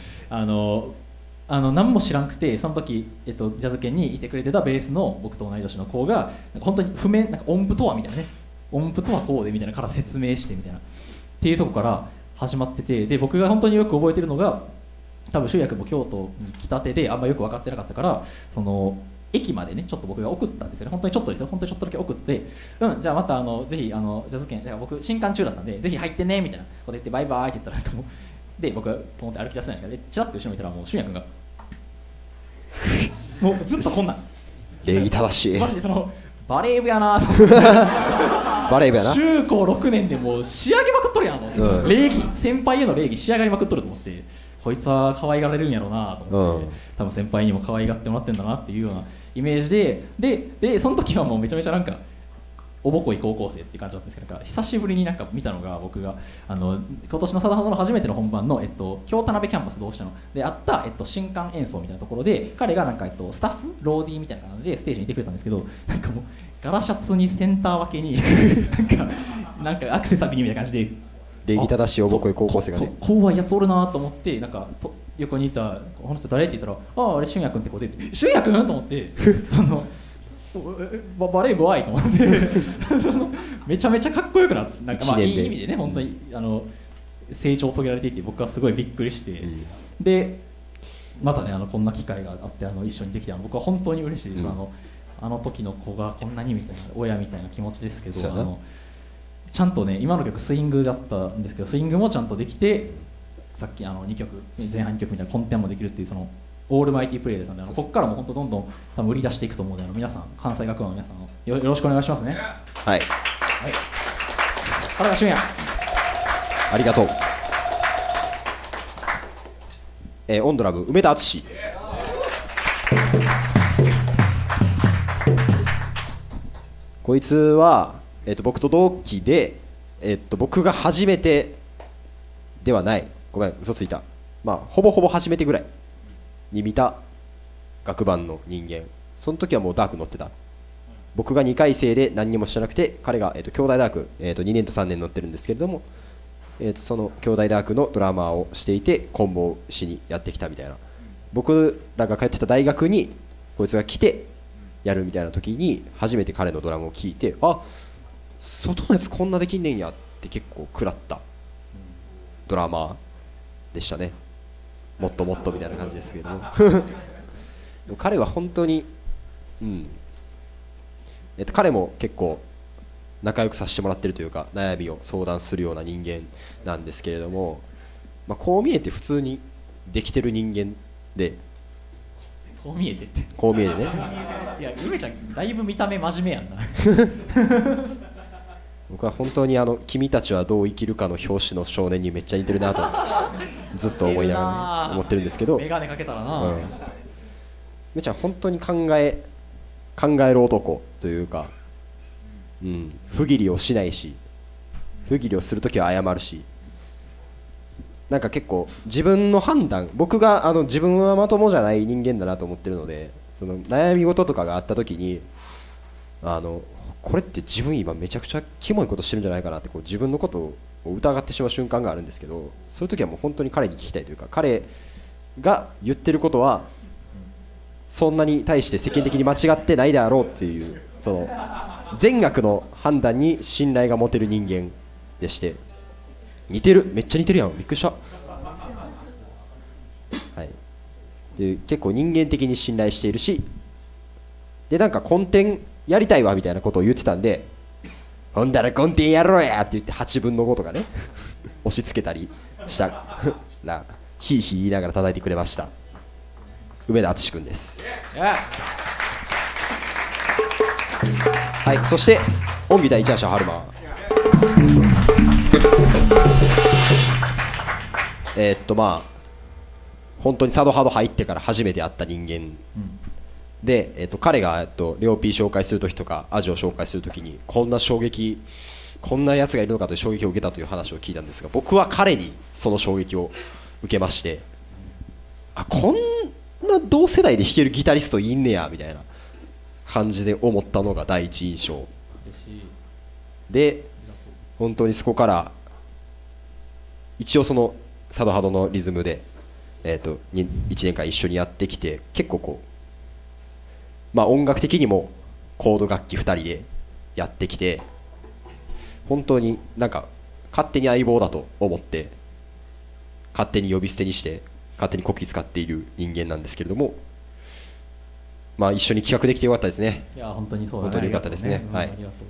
何も知らんくて、その時、ジャズ研にいてくれてたベースの僕と同い年の子が本当に譜面なんか音符とはみたいなね、音符とはこうでみたいなから説明してみたいなっていうとこから始まってて、で僕が本当によく覚えてるのが、多分俊也君も京都に来たてであんまよく分かってなかったから、その駅までねちょっと僕が送ったんですよね。本当にちょっとですよ、本当にちょっとだけ送って、じゃあまたぜひジャズ研、僕新刊中だったんでぜひ入ってねみたいなこと言ってバイバイって言ったら、なんかもうで僕がこう歩き出せないんですけど、チラッと後ろ見たらもう俊也君がもうずっとこんなん礼儀正しい、 マジでそのバレー部やなとバレー部やな、 中高6年でもう仕上げまくっとるやんと思って、礼儀、先輩への礼儀仕上がりまくっとると思って、こいつは可愛がられるんやろうなと思って、多分先輩にも可愛がってもらってんだなっていうようなイメージでその時はもうめちゃめちゃなんかおぼこい高校生って感じだったんですけど、久しぶりになんか見たのが、僕が今年のサダハドの初めての本番の、京田辺キャンパス同志社のであった、新刊演奏みたいなところで、彼がなんか、スタッフローディーみたいな感じでステージにいてくれたんですけど、なんかもうガラシャツにセンター分けになんかアクセサリーみたいな感じで礼儀正しいおぼこい高校生がね、 怖いやつおるなと思って、なんか横にいたこの人誰って言ったら、あれ俊也君って子で、俊也君と思ってそのバレー部はいと思ってめちゃめちゃかっこよくなって、なんかまあいい意味でね、本当に成長を遂げられていて、僕はすごいびっくりして、でまたねこんな機会があって一緒にできて僕は本当に嬉しいです。あの時の子がこんなにみたいな親みたいな気持ちですけど、ちゃんとね今の曲スイングだったんですけど、スイングもちゃんとできて、さっき2曲前半2曲みたいなコンテンもできるっていう、そのオールマイティプレイですので、ここからも本当どんどん多分売り出していくと思うので、皆さん関西学院の皆さんよろしくお願いしますね。 はい、 原田俊也、 ありがとう。オンドラム梅田敦。こいつは、僕と同期で、僕が初めてではない、ごめん嘘ついた、まあほぼほぼ初めてぐらいに見た学バンの人間。その時はもうダーク乗ってた。僕が2回生で何にも知らなくて、彼が、兄弟ダーク、2年と3年乗ってるんですけれども、その兄弟ダークのドラマーをしていてコンボをしにやってきたみたいな。僕らが通ってた大学にこいつが来てやるみたいな時に初めて彼のドラムを聴いて、あ、外のやつこんなできんねんやって結構食らったドラマーでしたね。もっともっとみたいな感じですけれどもでも彼は本当に、彼も結構仲良くさせてもらってるというか、悩みを相談するような人間なんですけれども、こう見えて普通にできてる人間で、 こう見えてってこう見えてねいや梅ちゃんだいぶ見た目真面目やんな僕は本当に君たちはどう生きるかの表紙の少年にめっちゃ似てるなとずっと思いながら、思ってるんですけど、 メガネかけたらな、 梅ちゃん本当に考える男というか、不義理をしないし、不義理をするときは謝るし、なんか結構自分の判断、僕が自分はまともじゃない人間だなと思ってるので、その悩み事とかがあったときにこれって自分今めちゃくちゃキモいことしてるんじゃないかなってこう自分のことを疑ってしまう瞬間があるんですけど、そういう時はもう本当に彼に聞きたいというか、彼が言ってることはそんなに対して世間的に間違ってないであろうっていう、その善悪の判断に信頼が持てる人間でして、似てる、めっちゃ似てるやん、びっくりした、はい、で結構人間的に信頼しているし、でなんかコンテンやりたいわみたいなことを言ってたんで、ほんだらコンテンやろうやって言って8分の5とかね押し付けたりしたらヒーヒー言いながら叩いてくれました梅田敦君です。はい、そして音ギター市橋春馬、本当にサドハド入ってから初めて会った人間、で、彼がレオピー紹介するときとかアジを紹介するときにこんなやつがいるのかという衝撃を受けたという話を聞いたんですが、僕は彼にその衝撃を受けまして、こんな同世代で弾けるギタリストいんねやみたいな感じで思ったのが第一印象で、本当にそこから一応そのサドハドのリズムで、1年間一緒にやってきて、結構こう音楽的にもコード楽器2人でやってきて、本当になんか勝手に相棒だと思って勝手に呼び捨てにして勝手にこき使っている人間なんですけれども、一緒に企画できてよかったですね。 いや本当にそうだね、 本当によかったですね。はい、 ありがとう。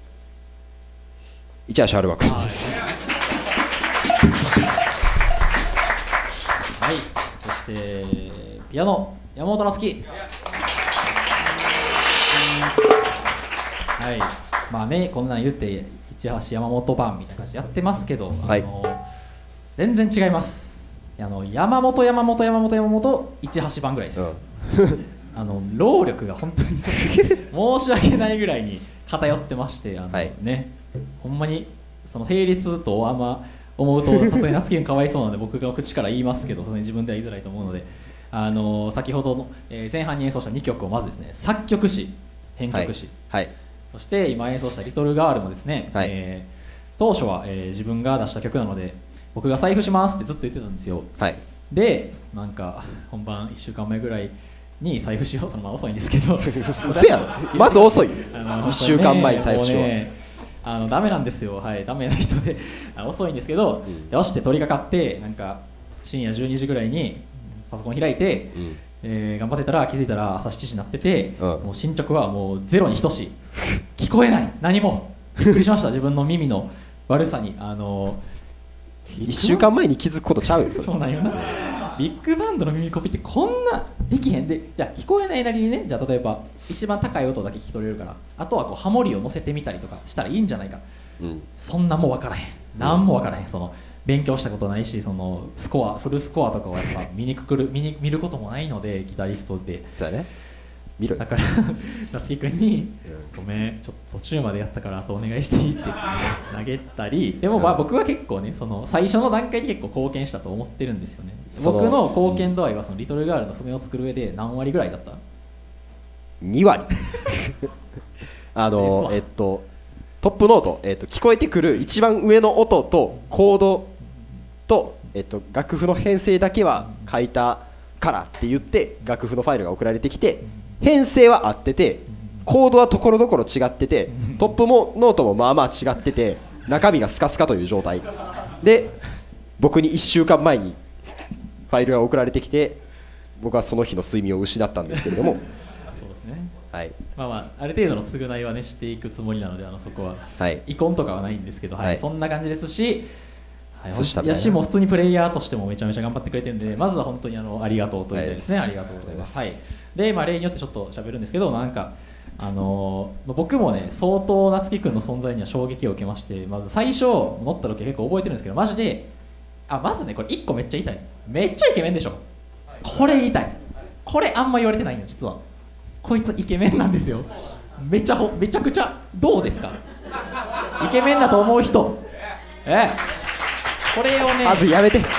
市橋春馬君です。 はい、そしてピアノ山本那月。はい、ね、こんなん言って市橋山本版みたいな感じでやってますけど、全然違います。山本市橋版ぐらいです、労力が本当に申し訳ないぐらいに偏ってましてはい、 ね、ほんまにその並列とあんま思うとさすがに夏樹君かわいそうなので僕が口から言いますけど、自分では言いづらいと思うので、先ほどの、前半に演奏した2曲をまずですね、作曲詞、編曲詞、 はいはい、 そして今演奏した「リトルガール」もですね、 はい、 当初は、自分が出した曲なので僕が財布しますってずっと言ってたんですよ、 はい、 でなんか本番1週間前ぐらいに財布しよう、そのまま遅いんですけど嘘やろ、まず遅い1週間前に財布しよう、 ダメなんですよ、はい、ダメな人で遅いんですけど、よしって取り掛かってなんか深夜12時ぐらいにパソコン開いて、頑張ってたら気づいたら朝7時になってて、もう進捗はもうゼロに等しい聞こえない、何もびっくりしました自分の耳の悪さに。 1週間前に気づくことちゃうよそれ。 そうなんよな。ビッグバンドの耳コピってこんなできへんで、じゃあ聞こえないなりにね、じゃあ例えば一番高い音だけ聞き取れるから、あとはこうハモリを乗せてみたりとかしたらいいんじゃないか、そんなんも分からへん、なんも分からへん、その勉強したことないし、そのスコアフルスコアとかはやっぱ見ることもないので、ギタリストで。 そうやね、見ろよ。 だから夏樹君に「ごめんちょっと途中までやったからあとお願いしていい?」って投げたり、でもまあ僕は結構ね、その最初の段階で結構貢献したと思ってるんですよね。僕の貢献度合いはそのリトルガールの譜面を作る上で何割ぐらいだった ？2割トップノート、聞こえてくる一番上の音とコードと、楽譜の編成だけは書いたからって言って楽譜のファイルが送られてきて、編成は合っててコードはところどころ違ってて、トップもノートもまあまあ違ってて、中身がスカスカという状態で、僕に1週間前にファイルが送られてきて、僕はその日の睡眠を失ったんですけれどもそうですね、 はい、 まあまあある程度の償いはねしていくつもりなので、そこは、 はい、 遺恨とかはないんですけど、はいはい、そんな感じですし、はい、 ヤシも普通にプレイヤーとしてもめちゃめちゃ頑張ってくれてるんで、まずは本当にありがとうというですね、ありがとうございます。はい、で、まあ、例によってちょっと喋るんですけど、なんか僕もね相当夏樹君の存在には衝撃を受けまして、まず最初乗った時結構覚えてるんですけど、マジでまずねこれ1個めっちゃ言いたい、めっちゃイケメンでしょ、これ言いたい、これあんま言われてないの実は、こいつイケメンなんですよ、めちゃくちゃ。どうですかイケメンだと思う人、これをね、 まずやめて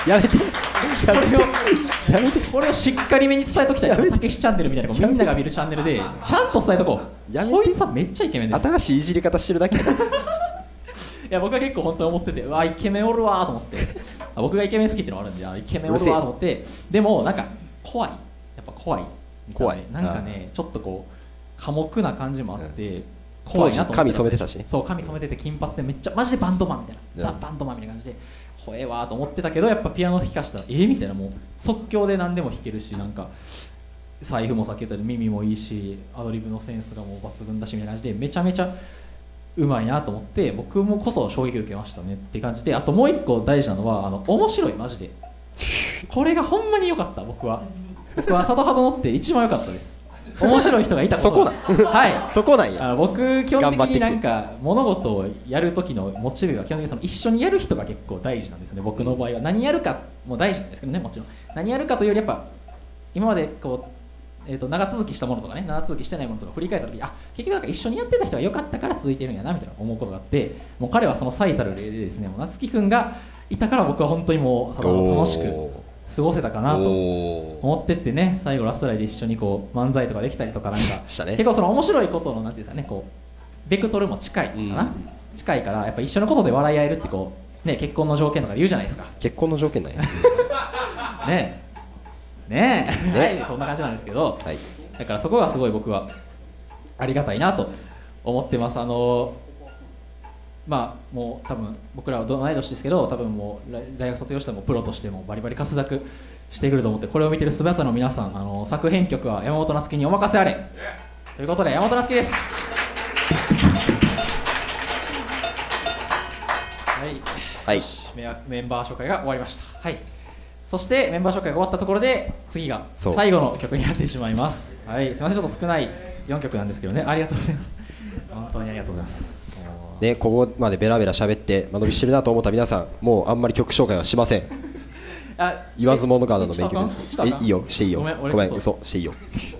これをしっかりめに伝えときたい。たけしチャンネルみたいなみんなが見るチャンネルでちゃんと伝えとこう。こいつはめっちゃイケメンです。 新しいいじり方してるだけいや僕は結構本当に思ってて、うわイケメンおるわと思って、僕がイケメン好きっていうのがあるんで、イケメンおるわと思って、でもなんか怖い、やっぱ怖いなんかね、ちょっとこう寡黙な感じもあって、怖いなと思って。 髪染めてたしね。 そう、髪染めてて金髪でめっちゃマジでバンドマンみたいな、ザ・バンドマンみたいな感じで怖えわと思ってたけど、やっぱピアノ弾かしたらみたいな、もう即興で何でも弾けるし、なんか財布もさっき言ったように耳もいいし、アドリブのセンスがもう抜群だしみたいな感じで、めちゃめちゃうまいなと思って、僕もこそ衝撃を受けましたねって感じで、あともう一個大事なのは面白い、マジでこれがほんまに良かった。僕は佐渡ハド乗って一番良かったです。面白い人がいたことがはいそこなんや。 僕基本的になんか物事をやる時のモチベが基本的にその一緒にやる人が結構大事なんですよね。僕の場合は何やるかも大事なんですけどね、もちろん何やるかというよりやっぱ今までこう、長続きしたものとかね、長続きしてないものとか振り返った時、結局なんか一緒にやってた人が良かったから続いてるんやなみたいな思うことがあって、もう彼はその最たる例でですね、もう夏樹くんがいたから僕は本当にもう楽しく過ごせたかなと思ってってね、最後ラストライで一緒にこう漫才とかできたりとか、なんか結構その面白いことのなんていうんですかね、こうベクトルも近いかな、近いからやっぱ一緒のことで笑い合えるってこうね、結婚の条件とかで言うじゃないですか。 結婚の条件なんやねはい、そんな感じなんですけど、はい、だからそこがすごい僕はありがたいなと思ってます。まあもう多分僕らは同い年ですけど、多分もう大学卒業してもプロとしてもバリバリ活躍してくると思って、これを見てる全ての皆さん、作編曲は山本夏樹にお任せあれということで、山本夏樹です。はい、メンバー紹介が終わりました。はい、そしてメンバー紹介が終わったところで次が最後の曲になってしまいます。はい、すみません、ちょっと少ない4曲なんですけどね、ありがとうございます。本当にありがとうございますね。 ここまでベラベラ喋って間延びしてるなと思った皆さん、もうあんまり曲紹介はしません。言わずものガードの名曲です。いいよ、していいよ。ごめん、嘘していいよ。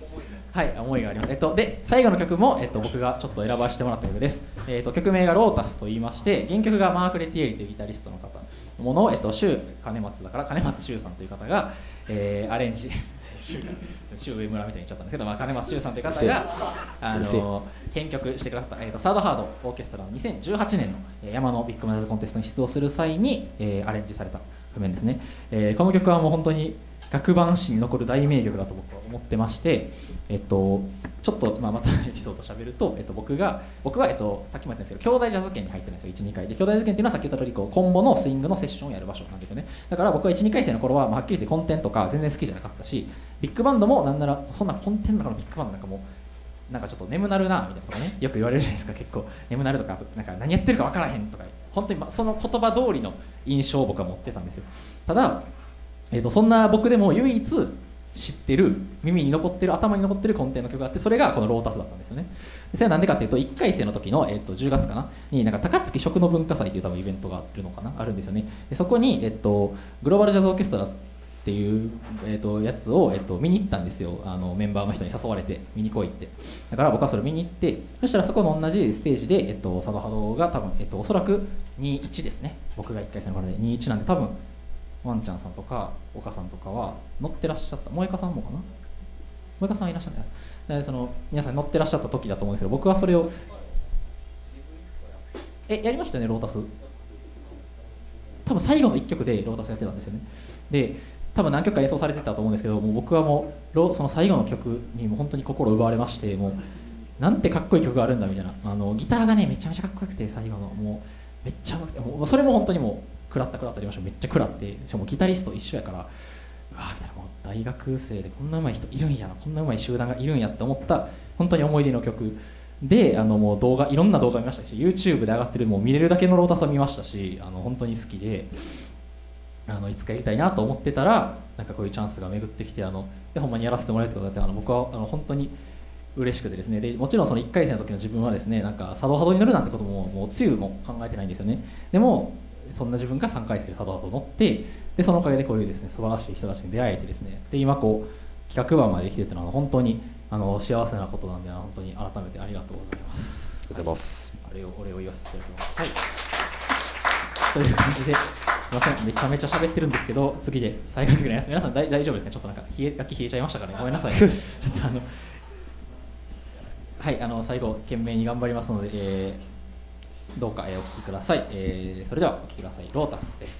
はい、思いがあります。で最後の曲も、僕がちょっと選ばせてもらった曲です。曲名がロータスと言いまして、原曲がマーク・レティエリというギタリストの方のものを、周金松だから金松周さんという方が、アレンジ周上村みたいに言っちゃったんですけど、金松周さんという方が編曲してくださった、サードハードオーケストラの2018年の山のビッグマザーズコンテストに出場する際に、アレンジされた譜面ですね。この曲はもう本当に楽盤史に残る大名曲だと僕は思ってまして、ちょっと、またエピソード喋ると、僕は、さっきも言ったんですけど、兄弟ジャズ圏に入ってるんですよ、1、2回で。兄弟ジャズ圏っていうのはさっき言った通りコンボのスイングのセッションをやる場所なんですよね。だから僕は1、2回生の頃は、はっきり言ってコンテンとか全然好きじゃなかったし、ビッグバンドもなんならそんなコンテンの中のビッグバンドなんかもうなんかちょっと眠なるなみたいなとかね、よく言われるじゃないですか。結構眠なるとか、なんか何やってるか分からへんとか、本当にその言葉通りの印象を僕は持ってたんですよ。ただそんな僕でも唯一知ってる、耳に残ってる、頭に残ってるコンテンの曲があって、それがこのロータスだったんですよね。でそれはなんでかっていうと、1回生の時の、10月かなになんか高槻食の文化祭という多分イベントがあるんですよね。でそこに、グローバルジャズオーケストラっていう、やつを、見に行ったんですよ。メンバーの人に誘われて見に来いって。だから僕はそれ見に行って、そしたらそこの同じステージで、サドハドが多分、おそらく21ですね。僕が1回生の頃で21なんで、多分ワンちゃんさんとか岡さんとかは乗ってらっしゃった、萌香さんもかな、萌香さんはいらっしゃるんです。その皆さん乗ってらっしゃった時だと思うんですけど、僕はそれをやりましたよね、ロータス。多分最後の1曲でロータスやってたんですよね。で多分何曲か演奏されてたと思うんですけど、もう僕はもうその最後の曲にもう本当に心奪われまして、もうなんてかっこいい曲があるんだみたいな、ギターがねめちゃめちゃかっこよくて、最後のもうめっちゃうまくて、もうそれも本当にもう食らったりました。めっちゃ食らって、しかもギタリスト一緒やから、うわーみたいな、もう大学生でこんな上手い人いるんやな、こんな上手い集団がいるんやって思った本当に思い出の曲で、もういろんな動画見ましたし、 YouTube で上がってるもう見れるだけのロータスを見ましたし、本当に好きで、いつかやりたいなと思ってたら、なんかこういうチャンスが巡ってきて、でほんまにやらせてもらえるってことだって、僕は本当に嬉しくてですね。でもちろんその1回生の時の自分はですね、なんかサドハドに乗るなんてこともつゆも考えてないんですよね。でもそんな自分が3回生でサドハド乗って、でそのおかげでこういうですね素晴らしい人たちに出会えてですね、で今こう企画版までできてるっていうのは本当に幸せなことなんで、本当に改めてありがとうございます。 ありがとうございます。 お礼を言わせていただきます。はい。という感じで、すみません、めちゃめちゃ喋ってるんですけど、次で最後の曲になります。皆さん大丈夫ですか？ちょっとなんか楽器冷えちゃいましたからね。ごめんなさい、ね。ちょっとはい、最後懸命に頑張りますので、どうか、お聴きください。それではお聴きください。ロータスです。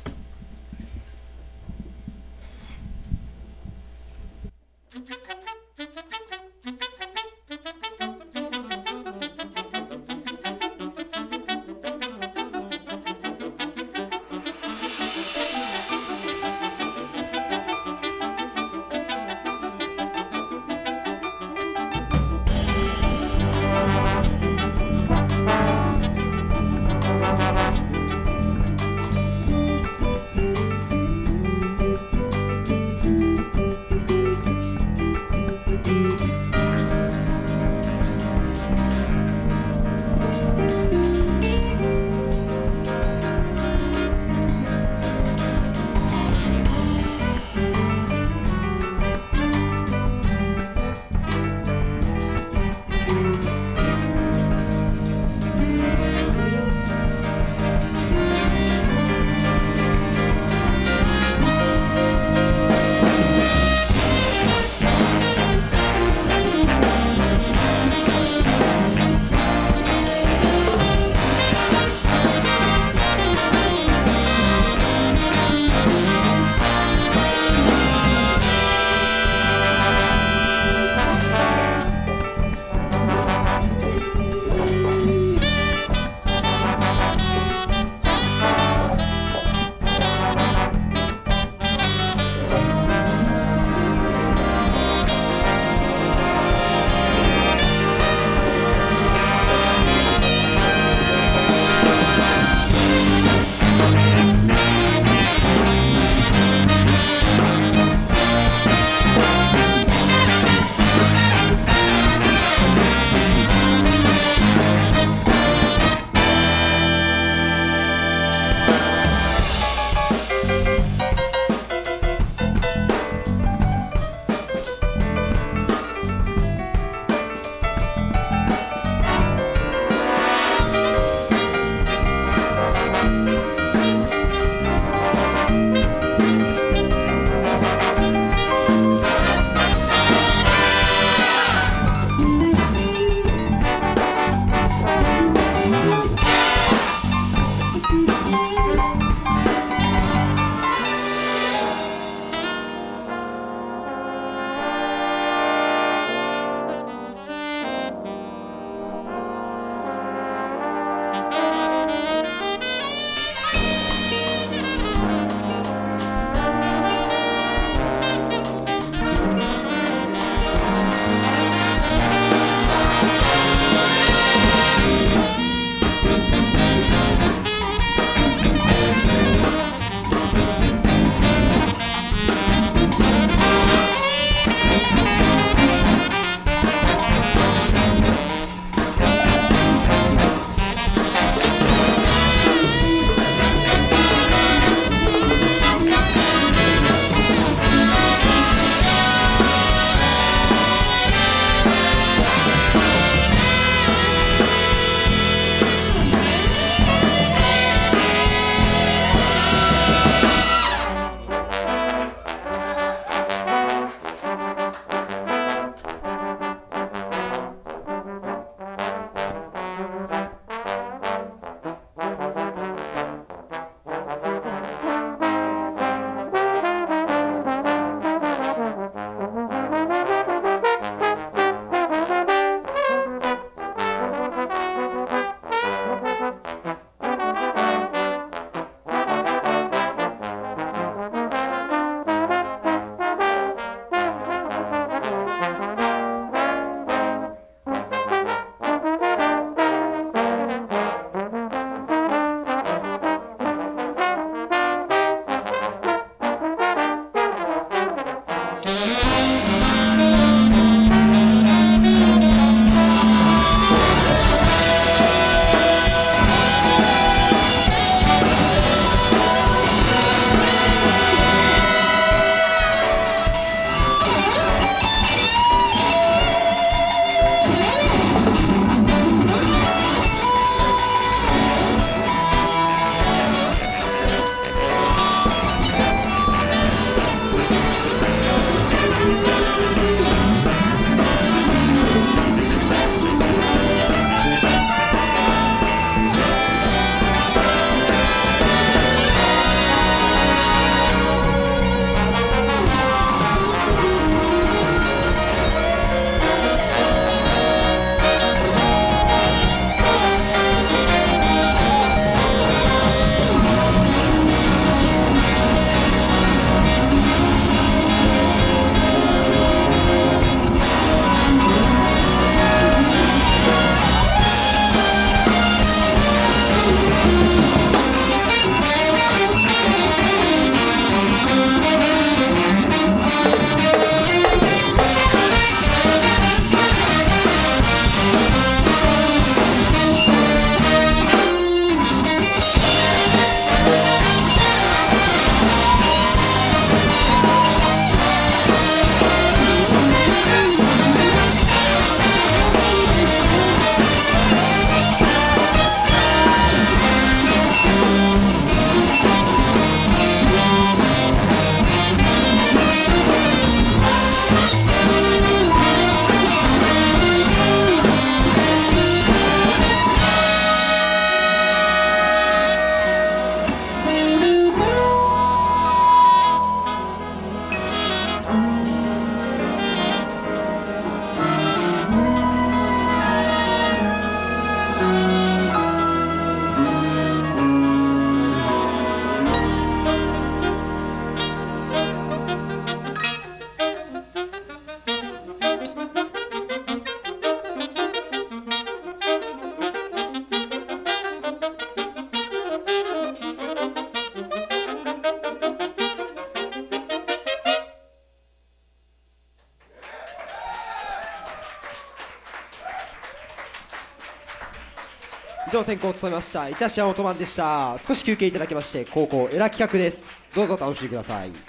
以上選考を務めました市橋青トマンでした。少し休憩いただきまして高校エラ企画です。どうぞお楽しみください。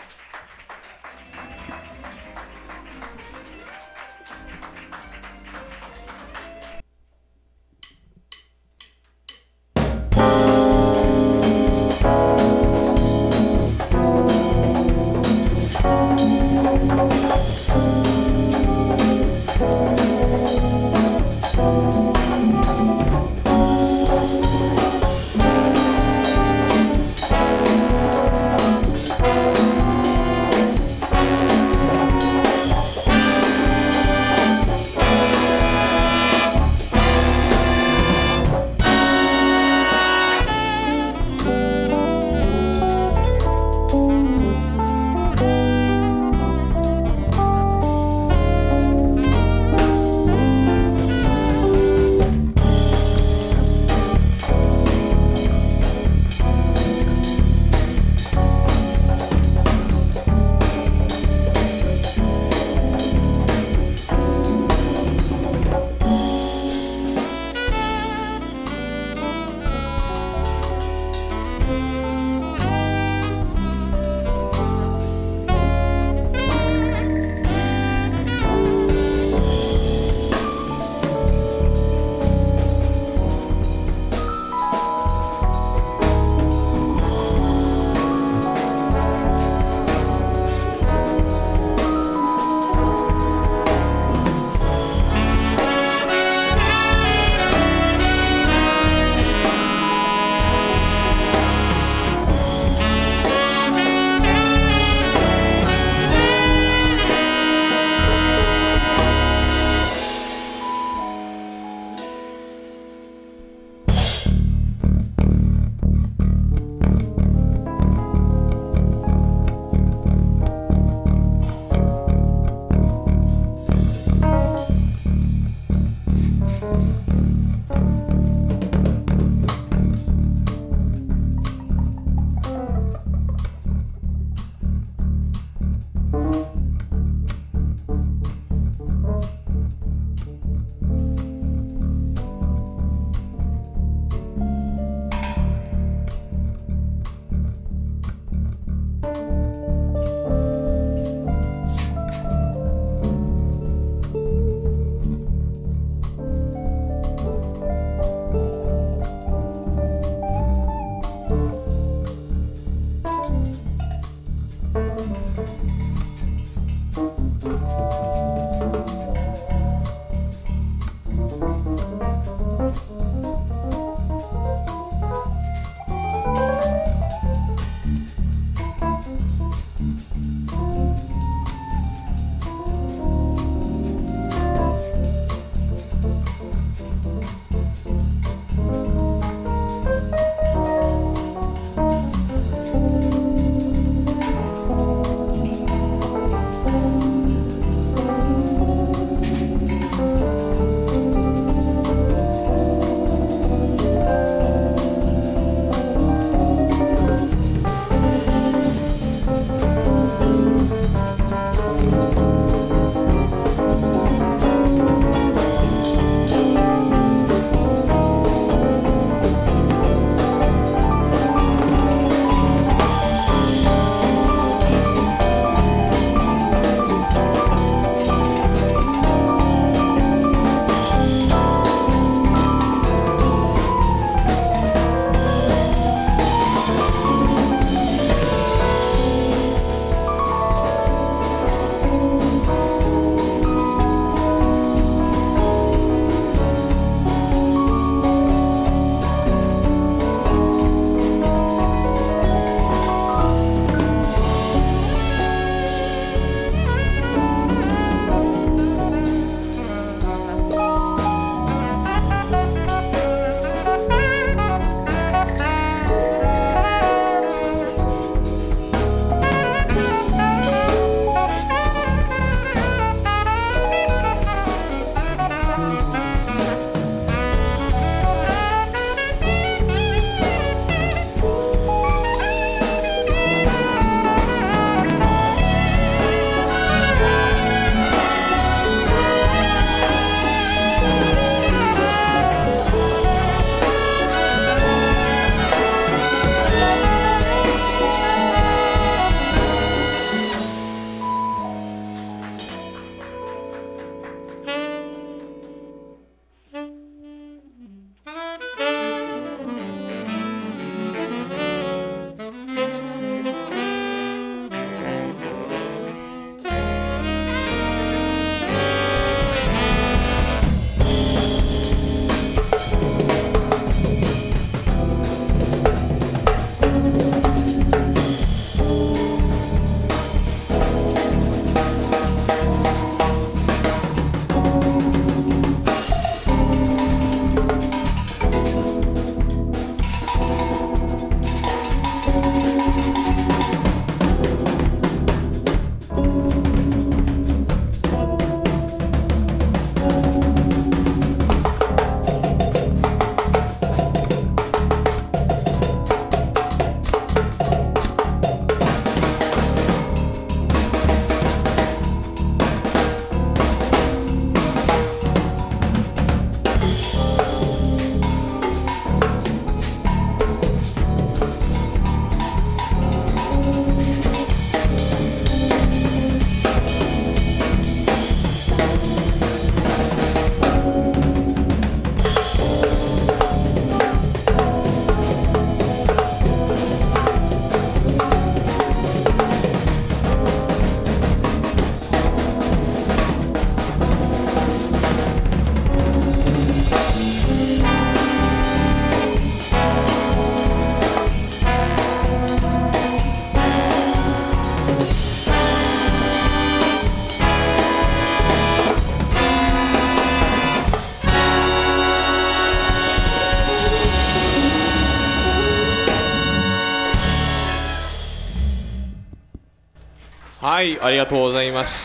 はい、ありがとうございました。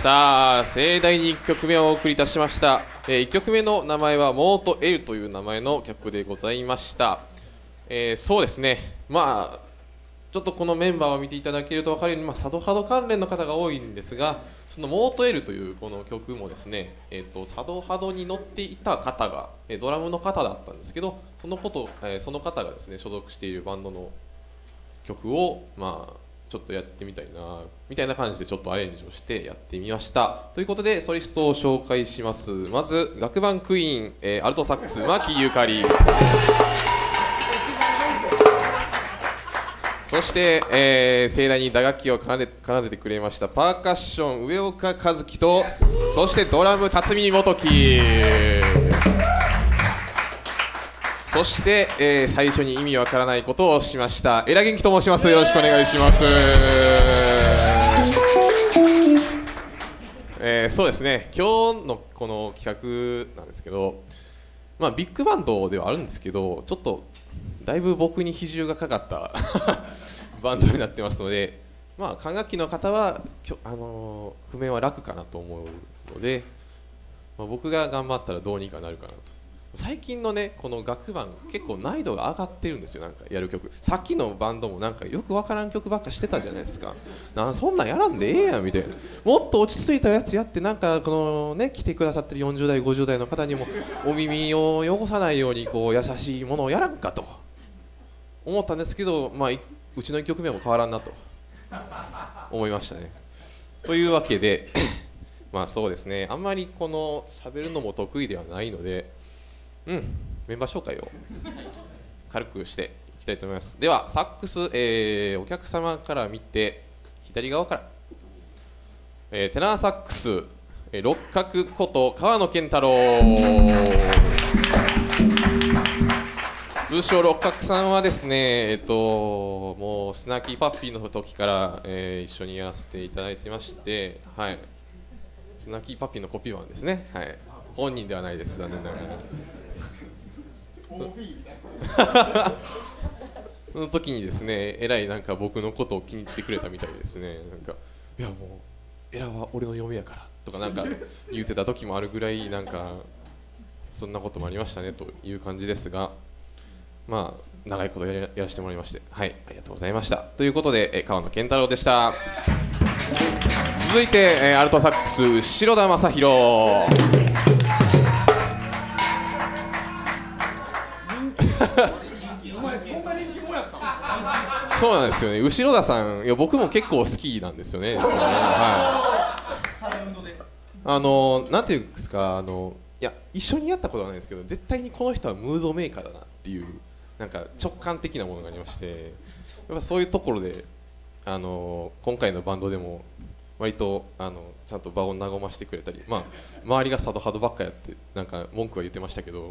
盛大に1曲目をお送りいたしました。1曲目の名前はモート L という名前の曲でございました。そうですね、まあちょっとこのメンバーを見ていただけると分かるように、サドハド関連の方が多いんですが、そのモート L というこの曲もですね、サドハドに乗っていた方がドラムの方だったんですけど、その方がですね所属しているバンドの曲をちょっとやってみたいなみたいな感じでちょっとアレンジをしてやってみました。ということでソリストを紹介します。まず楽団クイーン、アルトサックス牧ゆかり、そして、盛大に打楽器を奏でてくれましたパーカッション上岡和樹と、そしてドラム辰巳元樹、そして、最初に意味わからないことをしましたエラ元気と申します。よろしくお願いします。そうですね、今日のこの企画なんですけど、ビッグバンドではあるんですけど、ちょっとだいぶ僕に比重がかかったバンドになってますので、管楽器の方は譜面は楽かなと思うので、僕が頑張ったらどうにかなるかなと。最近のねこの楽団結構難易度が上がってるんですよ。なんかやる曲、さっきのバンドもなんかよくわからん曲ばっかしてたじゃないですか。そんなんやらんでええやんみたいな、もっと落ち着いたやつやって、なんかこのね来てくださってる40代50代の方にもお耳を汚さないようにこう優しいものをやらんかと思ったんですけど、うちの1曲目も変わらんなと思いましたね。というわけでそうですね、あんまりこの喋るのも得意ではないので、メンバー紹介を軽くしていきたいと思います。ではサックス、お客様から見て左側から、テナーサックス、六角こと川野健太郎、通称六角さんはですね、もうスナーキーパッピーの時から、一緒にやらせていただいてまして、スナーキーパッピーのコピーマンですね。本人ではないです、残念ながら。その時にですね、えらいなんか僕のことを気に入ってくれたみたいですね。なんかいやもうエラは俺の嫁やからとかなんか言ってた時もあるぐらい、なんかそんなこともありましたねという感じですが、長いことやらせてもらいまして、ありがとうございました。ということで、川野健太郎でした。続いて、アルトサックス城田正宏そうなんですよね、後田さん、いや僕も結構好きなんですよね。なんていうんですか、いや一緒にやったことはないんですけど、絶対にこの人はムードメーカーだなっていうなんか直感的なものがありまして、やっぱそういうところで今回のバンドでも割とちゃんと場を和ましてくれたり、周りがサドハドばっかやってなんか文句は言ってましたけど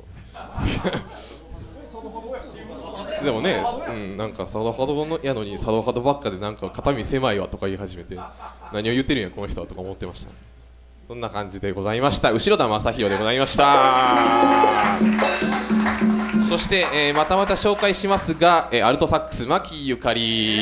でもね、なんかサドハドやのにサドハドばっかでなんか肩身狭いわとか言い始めて、何を言ってるんやこの人はとか思ってました。そんな感じでございました。後田正宏でございました。そして、またまた紹介しますが、アルトサックス牧ゆかり、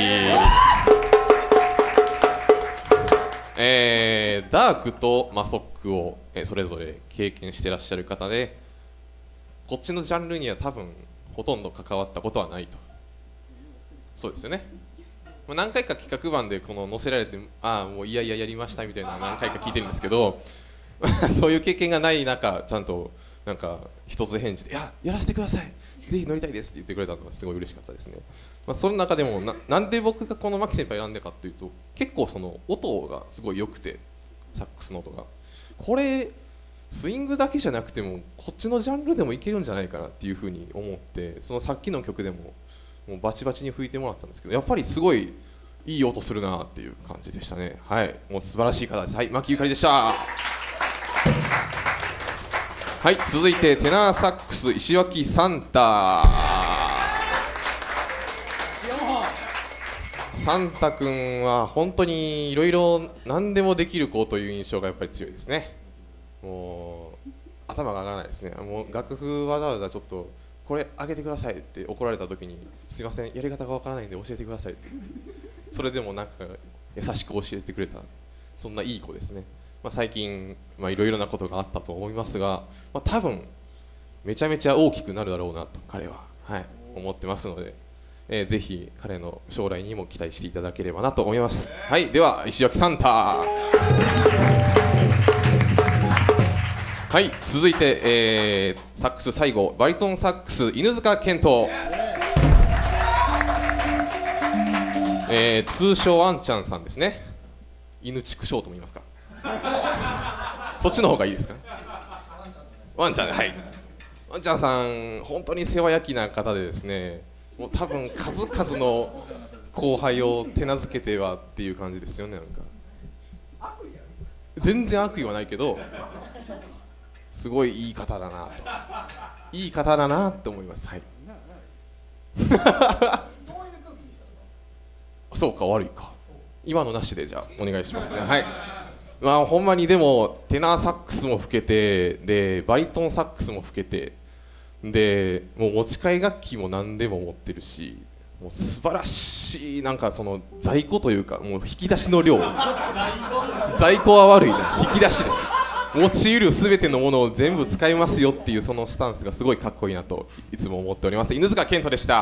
ダークとマソックを、それぞれ経験してらっしゃる方で、こっちのジャンルには多分ほとんど関わったことはないと。そうですよね。何回か企画版でこの載せられて、もういやいややりましたみたいな何回か聞いてるんですけどそういう経験がない中、ちゃんとなんか一つ返事で「いや、やらせてください、ぜひ乗りたいです」って言ってくれたのがすごい嬉しかったですね。その中でもなんで僕がこの牧先輩選んだかっていうと、結構その音がすごい良くて、サックスの音がこれスイングだけじゃなくてもこっちのジャンルでもいけるんじゃないかなっていうふうに思って、そのさっきの曲でももうバチバチに吹いてもらったんですけど、やっぱりすごいいい音するなっていう感じでしたね。もう素晴らしい方です。牧ゆかりでした。続いてテナーサックス石脇サンタ。サンタ君は本当にいろいろ何でもできる子という印象がやっぱり強いですね。もう頭が上がらないですね。もう楽譜わざわざちょっとこれ上げてくださいって怒られた時に、すいませんやり方がわからないんで教えてくださいって、それでもなんか優しく教えてくれたそんないい子ですね。最近いろいろなことがあったと思いますが、多分めちゃめちゃ大きくなるだろうなと彼は、思ってますので、ぜひ彼の将来にも期待していただければなと思います。はい、では石脇サンタ。はい、続いて、サックス最後バリトンサックス犬塚健人、通称ワンちゃんさんですね。犬畜生とも言いますかそっちの方がいいですか。ワンちゃん、はい、ワンちゃんさん本当に世話焼きな方でですね、もう多分数々の後輩を手なずけてはっていう感じですよね。なんか全然悪意はないけどすごいいい方だなと、いい方だなって思います。はいそうか、悪いか、今のなしでじゃあお願いしますね。はい、ほんまにでもテナーサックスも吹けて、でバリトンサックスも吹けて、でもう持ち替え楽器も何でも持ってるし、もう素晴らしい、なんかその在庫というか、もう引き出しの量在庫は悪いな、引き出しです。持ち得るすべてのものを全部使いますよっていうそのスタンスがすごいかっこいいなといつも思っております。犬塚健人でした。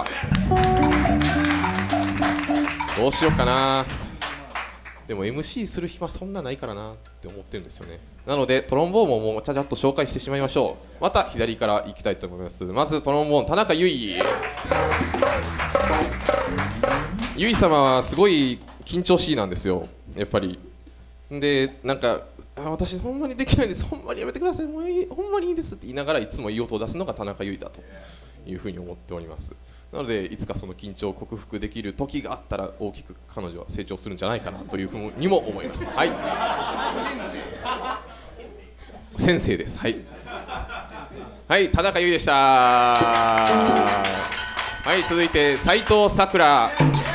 どうしようかな、でも MC する暇そんなないからなって思ってるんですよね。なのでトロンボーンももうちゃちゃっと紹介してしまいましょう。また左から行きたいと思います。まずトロンボーン田中優衣。優衣様はすごい緊張しいなんですよ、やっぱり。でなんか私ほんまにできないです、ほんまにやめてください、もういい、ほんまにいいですって言いながらいつもいい音を出すのが田中優衣だというふうに思っております。なのでいつかその緊張を克服できる時があったら大きく彼女は成長するんじゃないかなというふうにも思います。はい、先生です。はい、はい、田中優衣でした。はい、続いて斉藤さくら。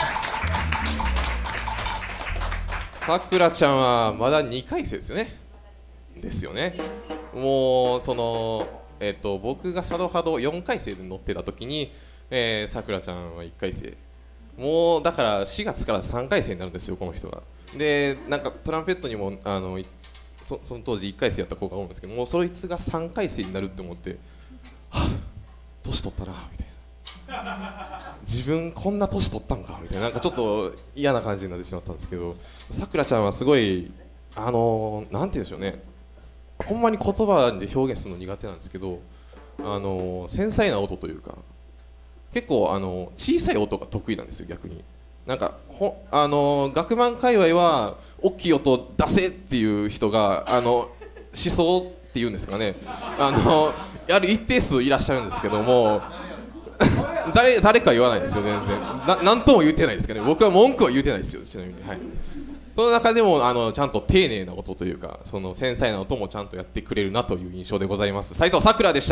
さくらちゃんはまだ2回生ですよね。ですよね。もうその僕が佐渡波動4回生で乗ってた時にさくらちゃんは1回生、もうだから4月から3回生になるんですよこの人が。でなんかトランペットにもその当時1回生やった子がおるんですけど、もうそいつが3回生になるって思って、はっ年取ったなみたいな、自分こんな年取ったんかみたいな、なんかちょっと嫌な感じになってしまったんですけど、さくらちゃんはすごいなんて言うんでしょうね、ほんまに言葉で表現するの苦手なんですけど、繊細な音というか結構小さい音が得意なんですよ逆に。なんか学マン界隈は大きい音出せっていう人が思想っていうんですかね、やる一定数いらっしゃるんですけども誰か言わないですよ全然。なんとも言うてないですかね。僕は文句は言うてないですよちなみに。はい、その中でもちゃんと丁寧な音というかその繊細な音もちゃんとやってくれるなという印象でございます。斉藤さくらでした。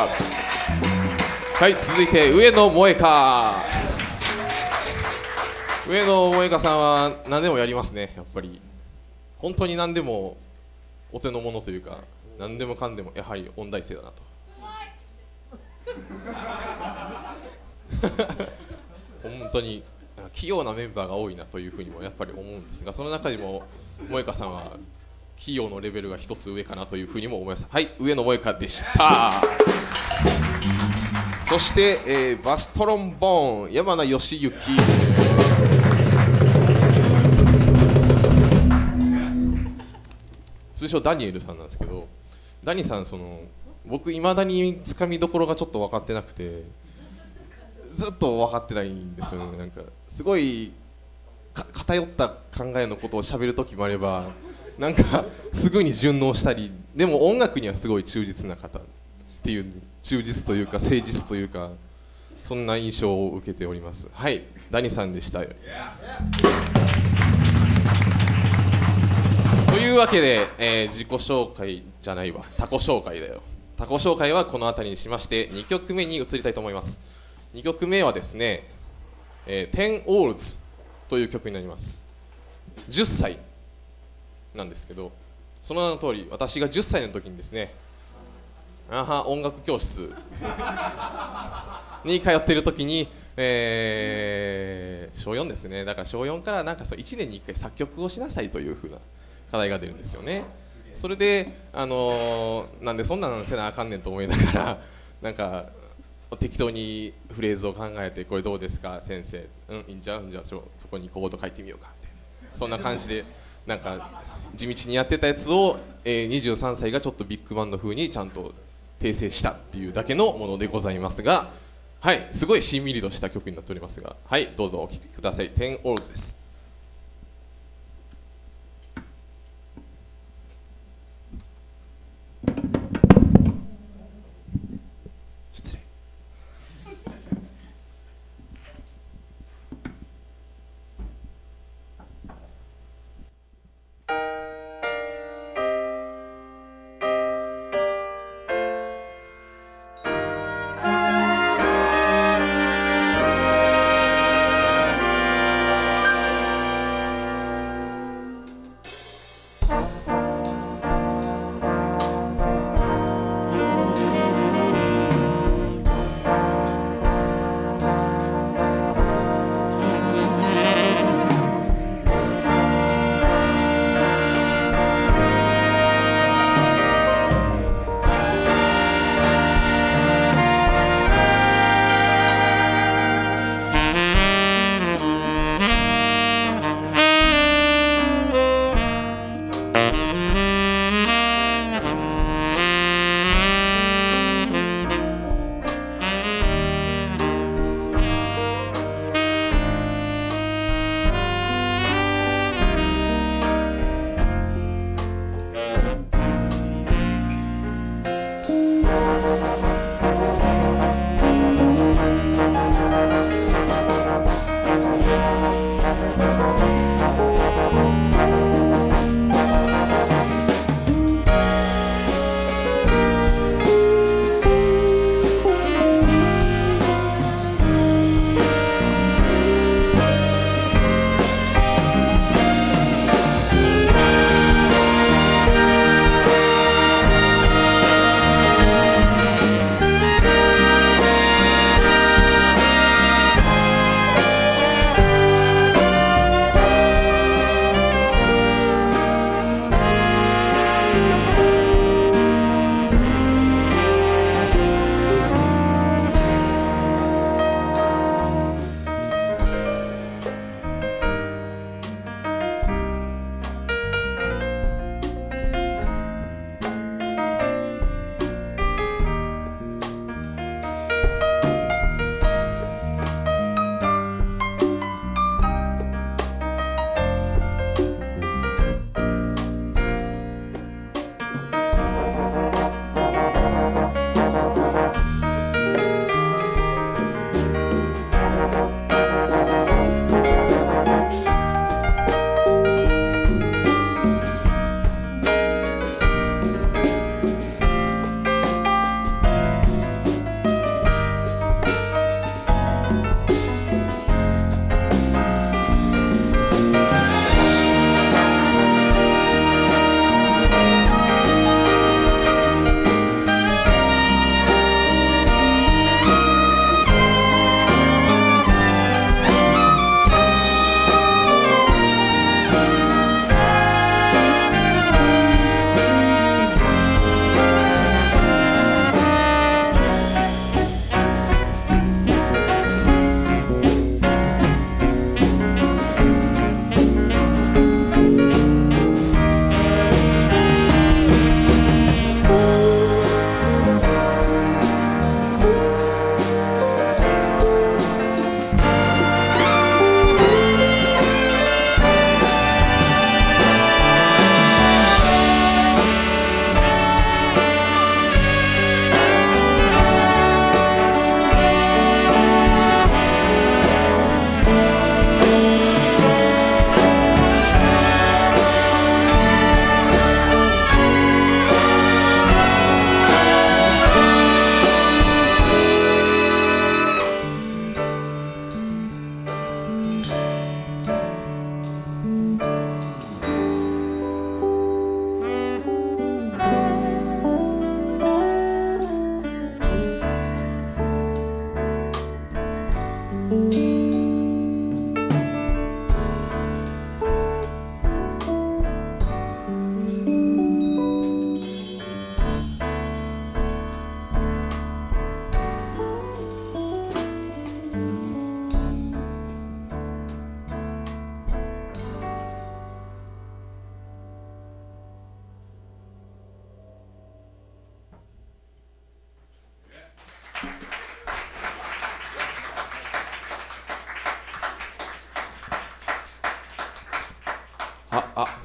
はい、続いて上野萌香。上野萌香さんは何でもやりますね。やっぱり本当に何でもお手の物というか何でもかんでもやはり音大生だなと本当に器用なメンバーが多いなというふうにもやっぱり思うんですが、その中でも萌香さんは器用のレベルが一つ上かなというふうにも思います。はい、上野萌香でした。そして、バストロンボーン山名義行。通称ダニエルさんなんですけど、ダニさん僕いまだにつかみどころがちょっと分かってなくて、ずっと分かってないんですよね。なんかすごい偏った考えのことを喋る時もあれば、なんかすぐに順応したり、でも音楽にはすごい忠実な方っていう、忠実というか誠実というかそんな印象を受けております。はい、ダニさんでした。というわけで、自己紹介じゃないわ、タコ紹介だよ。タコ紹介はこの辺りにしまして2曲目に移りたいと思います。2曲目はですね、10 Olds という曲になります。10歳なんですけど、その名の通り私が10歳の時にですね、音楽教室に通っている時に、小4ですね。だから小4からなんか1年に1回作曲をしなさいという風な課題が出るんですよね。それで、なんでそんなんせなあかんねんと思いながらなんか適当にフレーズを考えて、これどうですか先生、いいんじゃん、じゃあそこにコード書いてみようかみたいな、そんな感じでなんか地道にやってたやつを、23歳がちょっとビッグバンド風にちゃんと訂正したっていうだけのものでございますが、はい、すごいしんみりとした曲になっておりますが、はい、どうぞお聴きください。10 Alls です。失礼。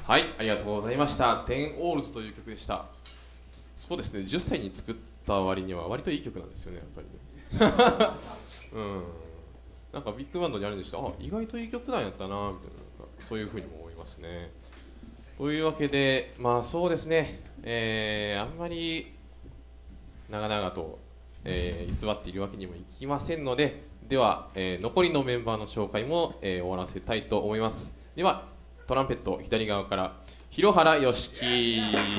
はい、ありがとうございました。10オールズという曲でした。そうですね、10歳に作った割には割といい曲なんですよね、やっぱりね。うん、なんかビッグバンドにあるんでしたら、あ、意外といい曲なんやったなみたいな、そういうふうにも思いますね。というわけで、まあそうですね、あんまり長々と、居座っているわけにもいきませんので、では、残りのメンバーの紹介も、終わらせたいと思います。ではトランペット左側から広原よしき。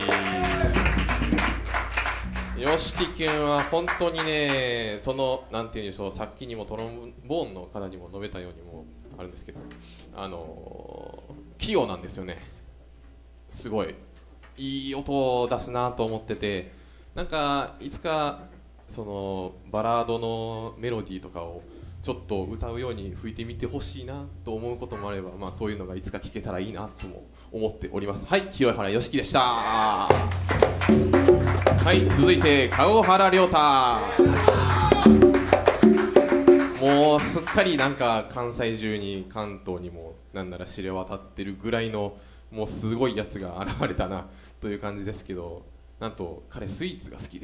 よしき君は本当にね、そのなんていうんでしょう、さっきにもトロンボーンの方にも述べたようにもあるんですけど、器用なんですよね。すごいいい音を出すなと思ってて、なんかいつかそのバラードのメロディーとかをちょっと歌うように吹いてみてほしいなと思うこともあれば、まあ、そういうのがいつか聞けたらいいなとも思っております。はい、広原よしきでした。はい、続いて籠原亮太。もうすっかりなんか関西中に関東にもなんなら知れ渡ってるぐらいのもうすごいやつが現れたなという感じですけど、なんと彼スイーツが好きで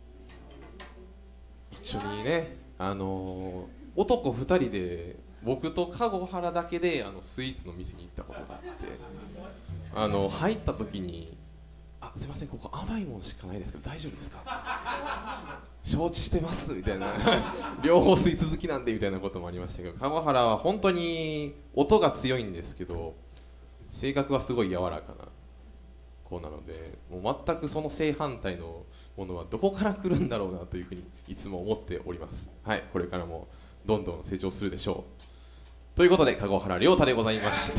一緒にね、男2人で僕と籠原だけでスイーツの店に行ったことがあって、入った時に「あ、すいません、ここ甘いものしかないですけど大丈夫ですか?」「承知してます」みたいな両方スイーツ好きなんでみたいなこともありましたけど、籠原は本当に音が強いんですけど性格はすごい柔らかな子なので、もう全くその正反対のものはどこから来るんだろうなというふうにいつも思っております。はい、これからもどんどん成長するでしょうということで、籠原亮太でございました。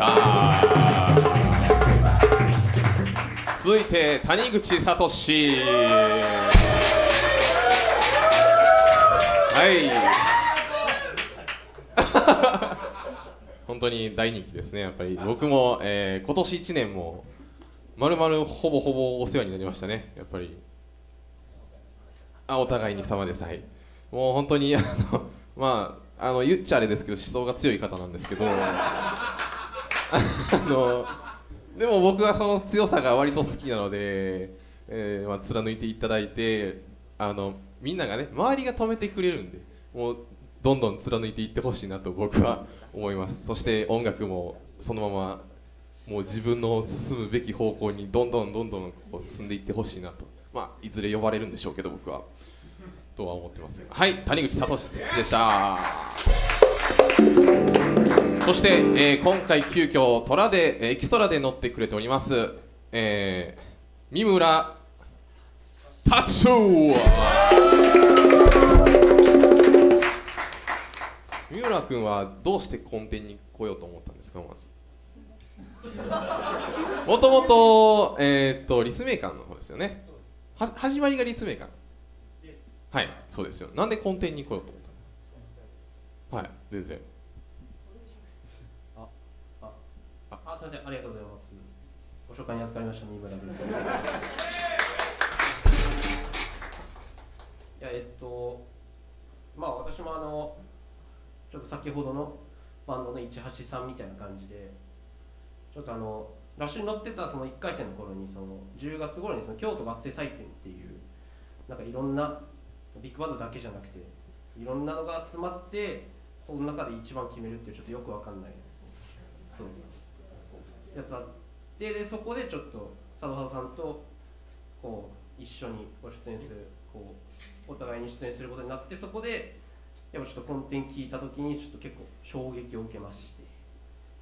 続いて谷口聡。はい本当に大人気ですね。やっぱり僕も、今年1年もまるまるほぼほぼお世話になりましたね。やっぱりお互いに様です。はい、もう本当にまあ言っちゃあれですけど思想が強い方なんですけどでも僕はその強さが割と好きなので、まあ、貫いていただいてみんながね、周りが止めてくれるんで、もうどんどん貫いていってほしいなと僕は思います。そして音楽もそのままもう自分の進むべき方向にどんどんこう進んでいってほしいなと、まあ、いずれ呼ばれるんでしょうけど僕はとは思ってます。はい、谷口聡でした。そして、今回急遽虎でエキストラで乗ってくれております、三村達夫。三村君はどうして根底に来ようと思ったんですか？まずもともと立命館の方ですよね。始まりが立命館です。はい、そうですよ。なんで根底に来ようと思ったんですか？はい、全然。 すみません、ありがとうございます。ご紹介に預かりました三村です。いや、まあ私もちょっと先ほどのバンドの市橋さんみたいな感じで、ちょっとラッシュに乗ってたその1回生の頃に、その10月頃にその京都学生祭典っていうなんかいろんなビッグバンドだけじゃなくていろんなのが集まって、その中で一番決めるっていうちょっとよくわかんないそうやつあって、でそこでちょっと佐渡さんとこう一緒にご出演する、こうお互いに出演することになって、そこでやっぱちょっと根底聞いた時にちょっと結構衝撃を受けまして、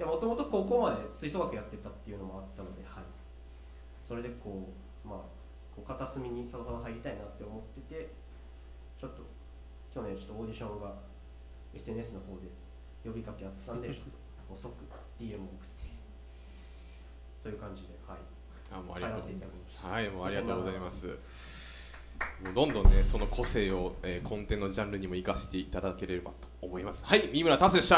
もともと高校まで吹奏楽やってたっていうのもあったので、はい、それでこう、まあ、こう片隅に佐渡さん入りたいなって思ってて、ちょっと去年ちょっとオーディションが SNS の方で呼びかけあったんで、ちょっと遅く DM を送ってという感じで、はい、 もうありがとうございます。はい、もうありがとうございます。もうどんどんね、その個性を、コンテンツのジャンルにも生かしていただければと思います。はい、三村達でした。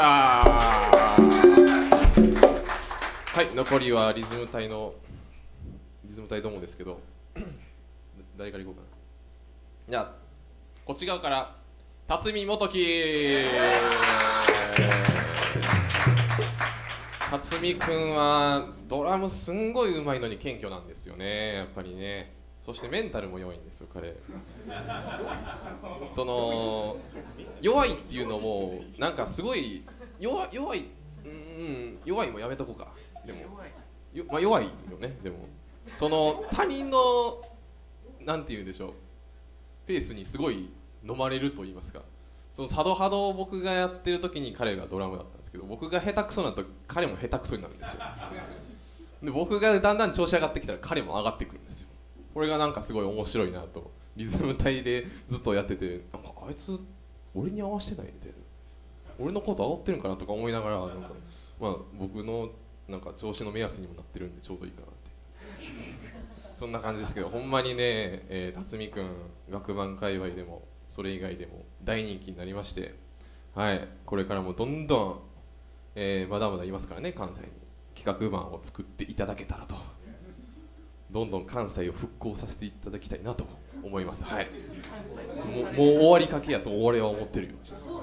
はい、残りはリズム隊どもですけど誰からいこうかな。じゃあこっち側から辰巳元樹。 辰巳くんはドラムすんごい上手いのに謙虚なんですよね、やっぱりね。そしてメンタルも弱いんですよ彼。その弱いっていうのもなんかすごい弱い、弱いもやめとこうか。でもまあ、弱いよね。でもその他人のなんて言うんでしょう、ペースにすごい飲まれると言いますか、そのサドハドを僕がやってる時に彼がドラムだったんですけど、僕が下手くそなと彼も下手くそになるんですよ。で僕がだんだん調子上がってきたら彼も上がってくるんですよ。これがなんかすごい面白いなと。リズム隊でずっとやってて、なんかあいつ俺に合わせてないみたいな、俺のこと煽ってるんかなとか思いながら、なんかまあ僕のなんか調子の目安にもなってるんでちょうどいいかなってそんな感じですけど、ほんまにね、辰巳くん学番界隈でもそれ以外でも大人気になりまして、はい、これからもどんどん、まだまだいますからね、関西に企画版を作っていただけたらと、どんどん関西を復興させていただきたいなと思います。はい、もう終わりかけやと俺は思ってるよ。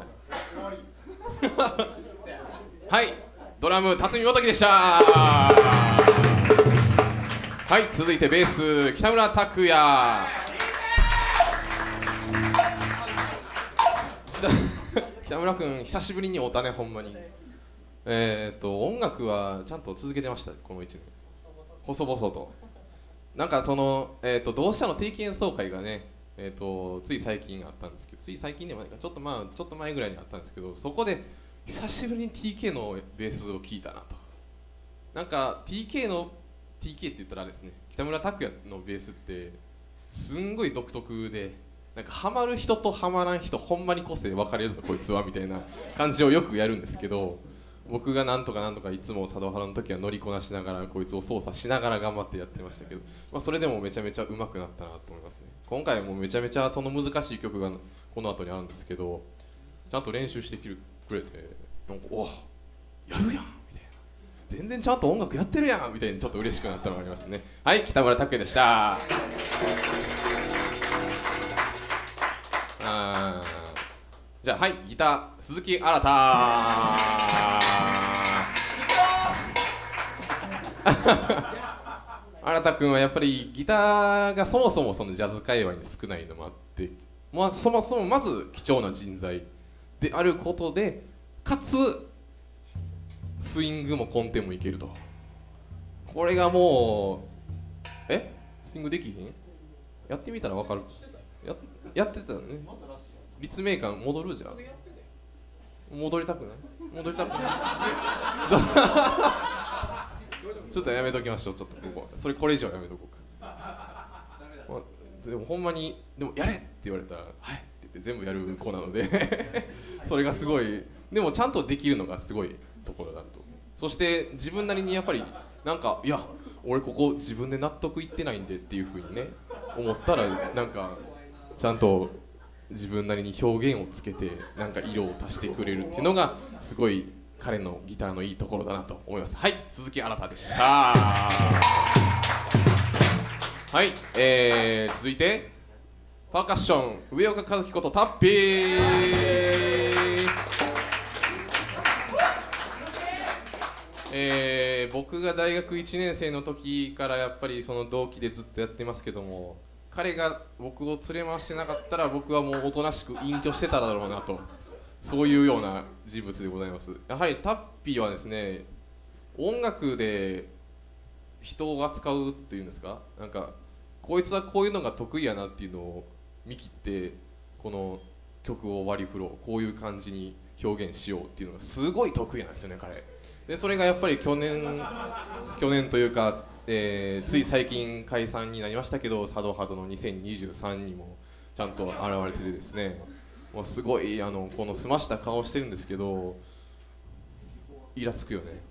はい、ドラム辰巳元樹でした。はい、続いてベース北村拓也。北村君久しぶりに会うたね、ほんまに。音楽はちゃんと続けてました、この1年細々と。なんかその、同志社の定期演奏会がね、つい最近あったんですけど、つい最近でもないか、ちょっと前ぐらいにあったんですけど、そこで久しぶりに TK のベースを聴いたなと。なんか TK って言ったらあれですね、北村拓哉のベースってすんごい独特で、なんかハマる人とハマらん人ほんまに個性分かれるぞこいつはみたいな感じをよくやるんですけど、僕がなんとかいつも佐渡原の時は乗りこなしながらこいつを操作しながら頑張ってやってましたけど、まあ、それでもめちゃめちゃ上手くなったなと思いますね。今回もめちゃめちゃその難しい曲がこの後にあるんですけど、ちゃんと練習してくれて、なんかおやるやんみたいな、全然ちゃんと音楽やってるやんみたいにちょっと嬉しくなったのがありますね。はい、北村拓哉でした。じゃあはいギター鈴木新新君はやっぱりギターがそもそもそのジャズ界隈に少ないのもあって、まあ、そもそもまず貴重な人材であることで、かつスイングもコンテもいけると。これがもうスイングできひん？やってみたら分かる。やってたよね。立命館戻るじゃん。戻りたくない？戻りたくないちょっとやめときましょう。ちょっとこれ以上はやめとこうか。まあ、でもほんまにでもやれって言われたらはいって言って全部やる子なのでそれがすごい、でもちゃんとできるのがすごいところだと。そして自分なりにやっぱりなんかいや俺ここ自分で納得いってないんでっていう風にね思ったら、なんかちゃんと自分なりに表現をつけてなんか色を足してくれるっていうのがすごい彼のギターのいいところだなと思います。はい、鈴木新でした。はい、続いてパーカッション上岡和樹ことタッピー。僕が大学1年生の時からやっぱりその同期でずっとやってますけども、彼が僕を連れ回してなかったら僕はもうおとなしく隠居してただろうなと、そういうような人物でございます。やはりタッピーはですね、音楽で人を扱うっていうんですか、なんかこいつはこういうのが得意やなっていうのを見切ってこの曲を割り振ろう、こういう感じに表現しようっていうのがすごい得意なんですよね彼で。それがやっぱり去年というか、つい最近解散になりましたけど佐渡ハドの2023にもちゃんと現れててですね、もうすごいこの澄ました顔してるんですけどイラつくよね、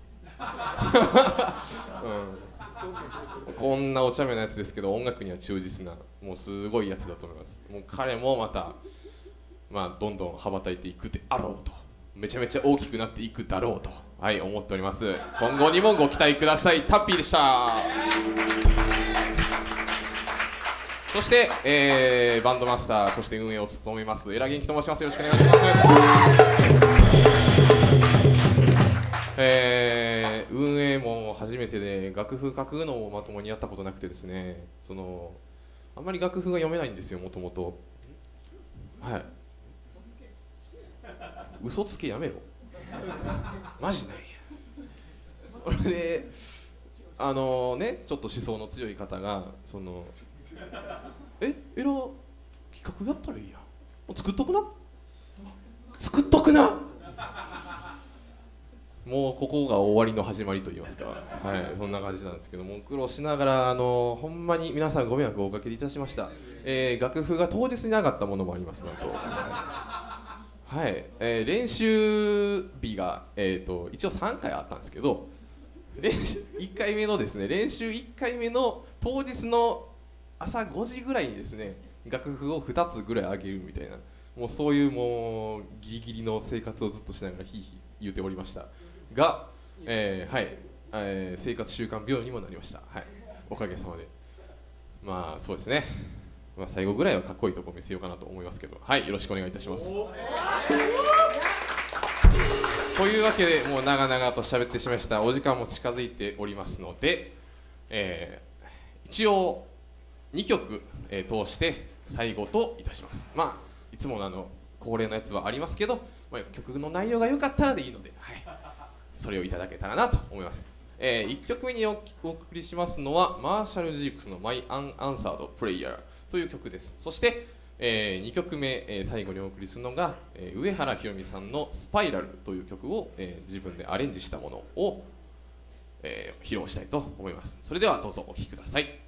うん、こんなお茶目なやつですけど音楽には忠実なもうすごいやつだと思います。もう彼もまた、まあ、どんどん羽ばたいていくであろうと、めちゃめちゃ大きくなっていくだろうと、はい、思っております。今後にもご期待ください。タッピーでした。そして、バンドマスター、そして運営を務めます江良元気と申します。よろしくお願いします。運運営も初めてで楽譜書くのもまともにやったことなくてですね、あんまり楽譜が読めないんですよ、もともと。はい、嘘つけやめろマジないや。それでちょっと思想の強い方がエラー企画やったらいいやん、もう作っとくなもうここが終わりの始まりといいますか、はい、そんな感じなんですけども、苦労しながらほんまに皆さんご迷惑をおかけいたしました。楽譜が当日になかったものもありますなんとはい、練習日が、一応3回あったんですけど、練習1回目のですね、練習1回目の当日の朝5時ぐらいにですね、楽譜を2つぐらい上げるみたいな、もうそういうもうギリギリの生活をずっとしながらヒーヒー言うておりましたが、はい、生活習慣病にもなりました。はい、おかげさまで。まあそうですね、まあ、最後ぐらいはかっこいいところ見せようかなと思いますけど、はい、よろしくお願いいたします。というわけで、もう長々と喋ってしまいました。お時間も近づいておりますので、一応2曲、通して最後といたします。まあいつもの恒例のやつはありますけど、まあ、曲の内容が良かったらでいいので、はい、それをいただけたらなと思います。1曲目にお送りしますのはマーシャル・ジークスの「My Unanswered Prayer」という曲です。そして、2曲目、最後にお送りするのが、上原ひろみさんの「スパイラル」という曲を、自分でアレンジしたものを、披露したいと思います。それではどうぞお聴きください。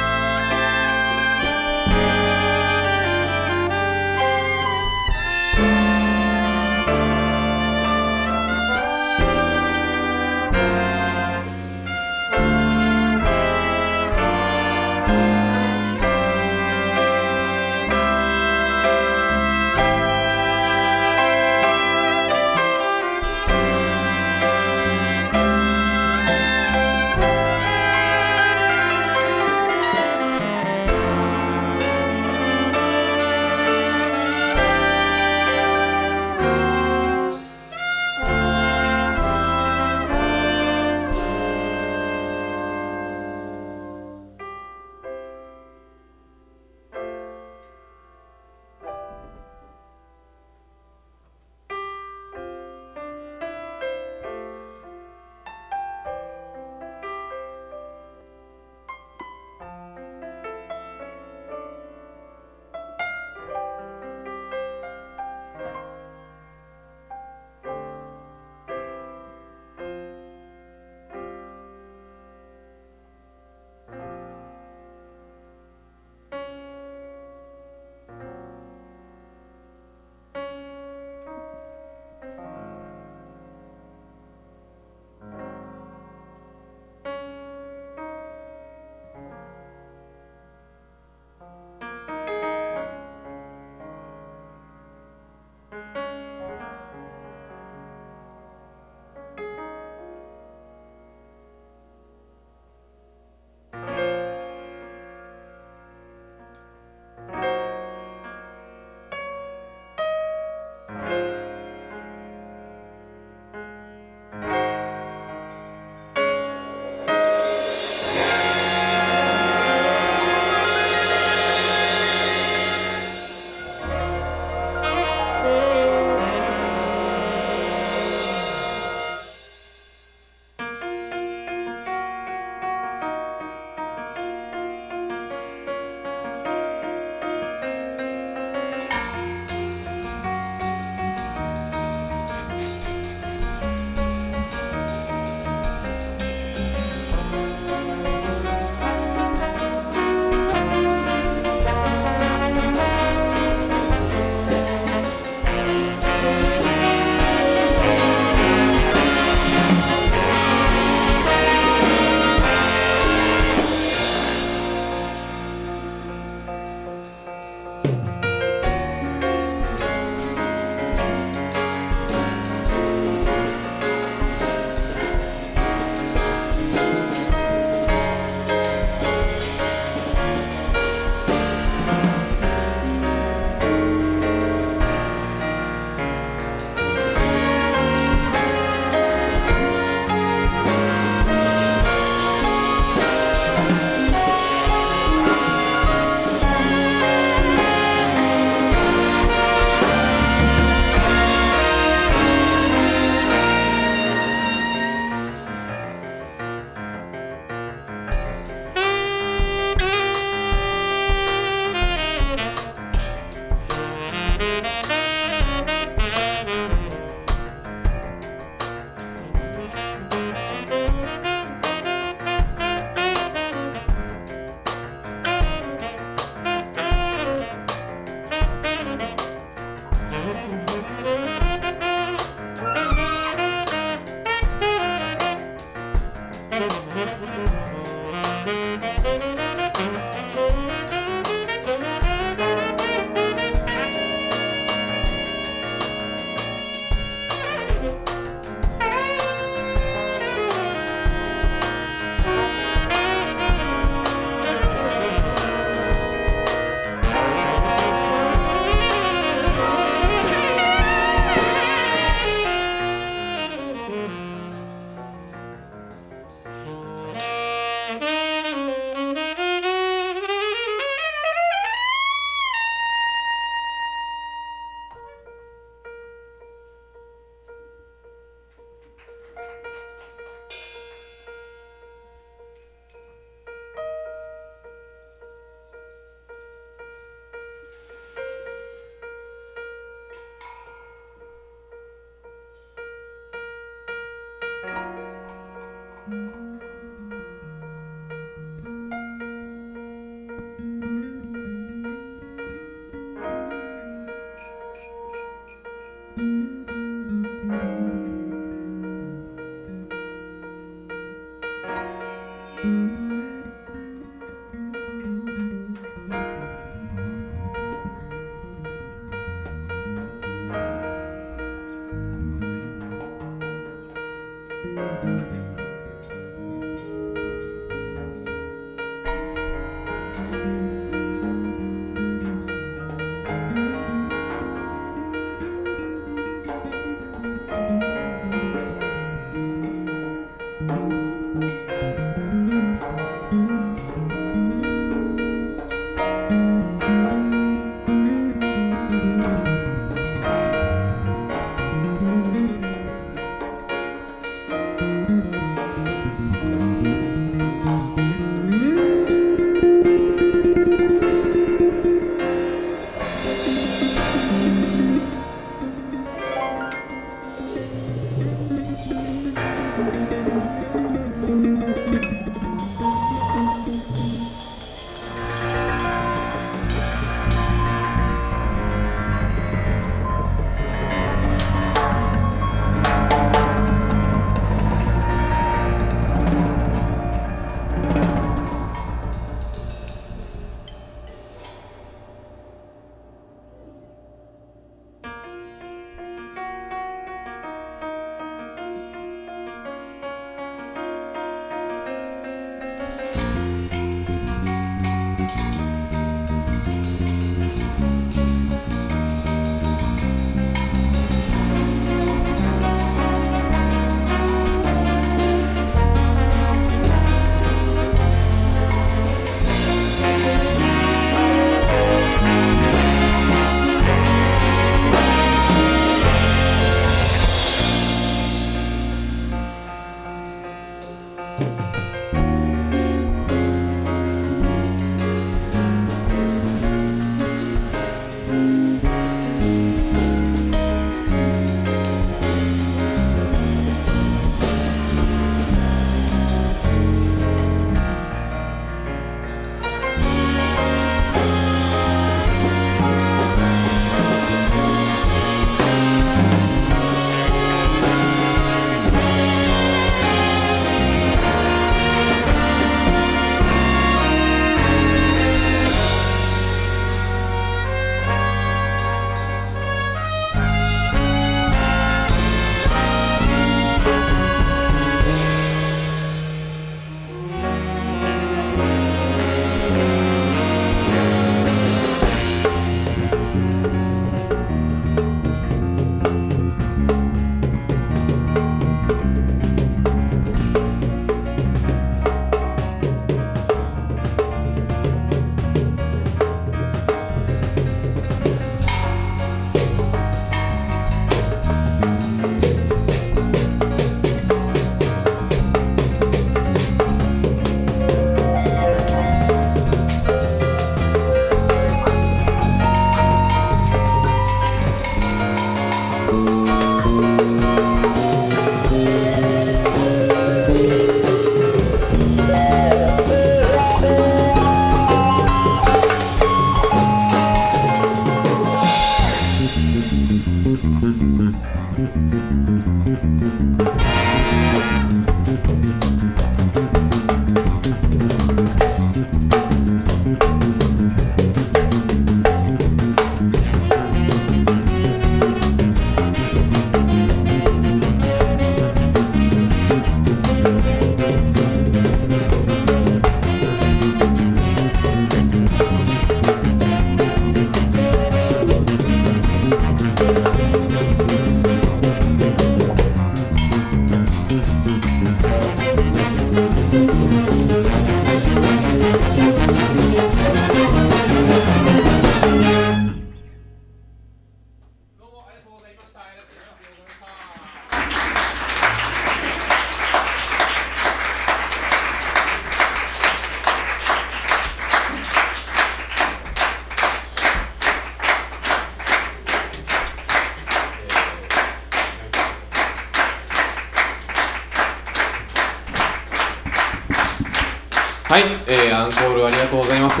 はい、アンコールありがとうございます。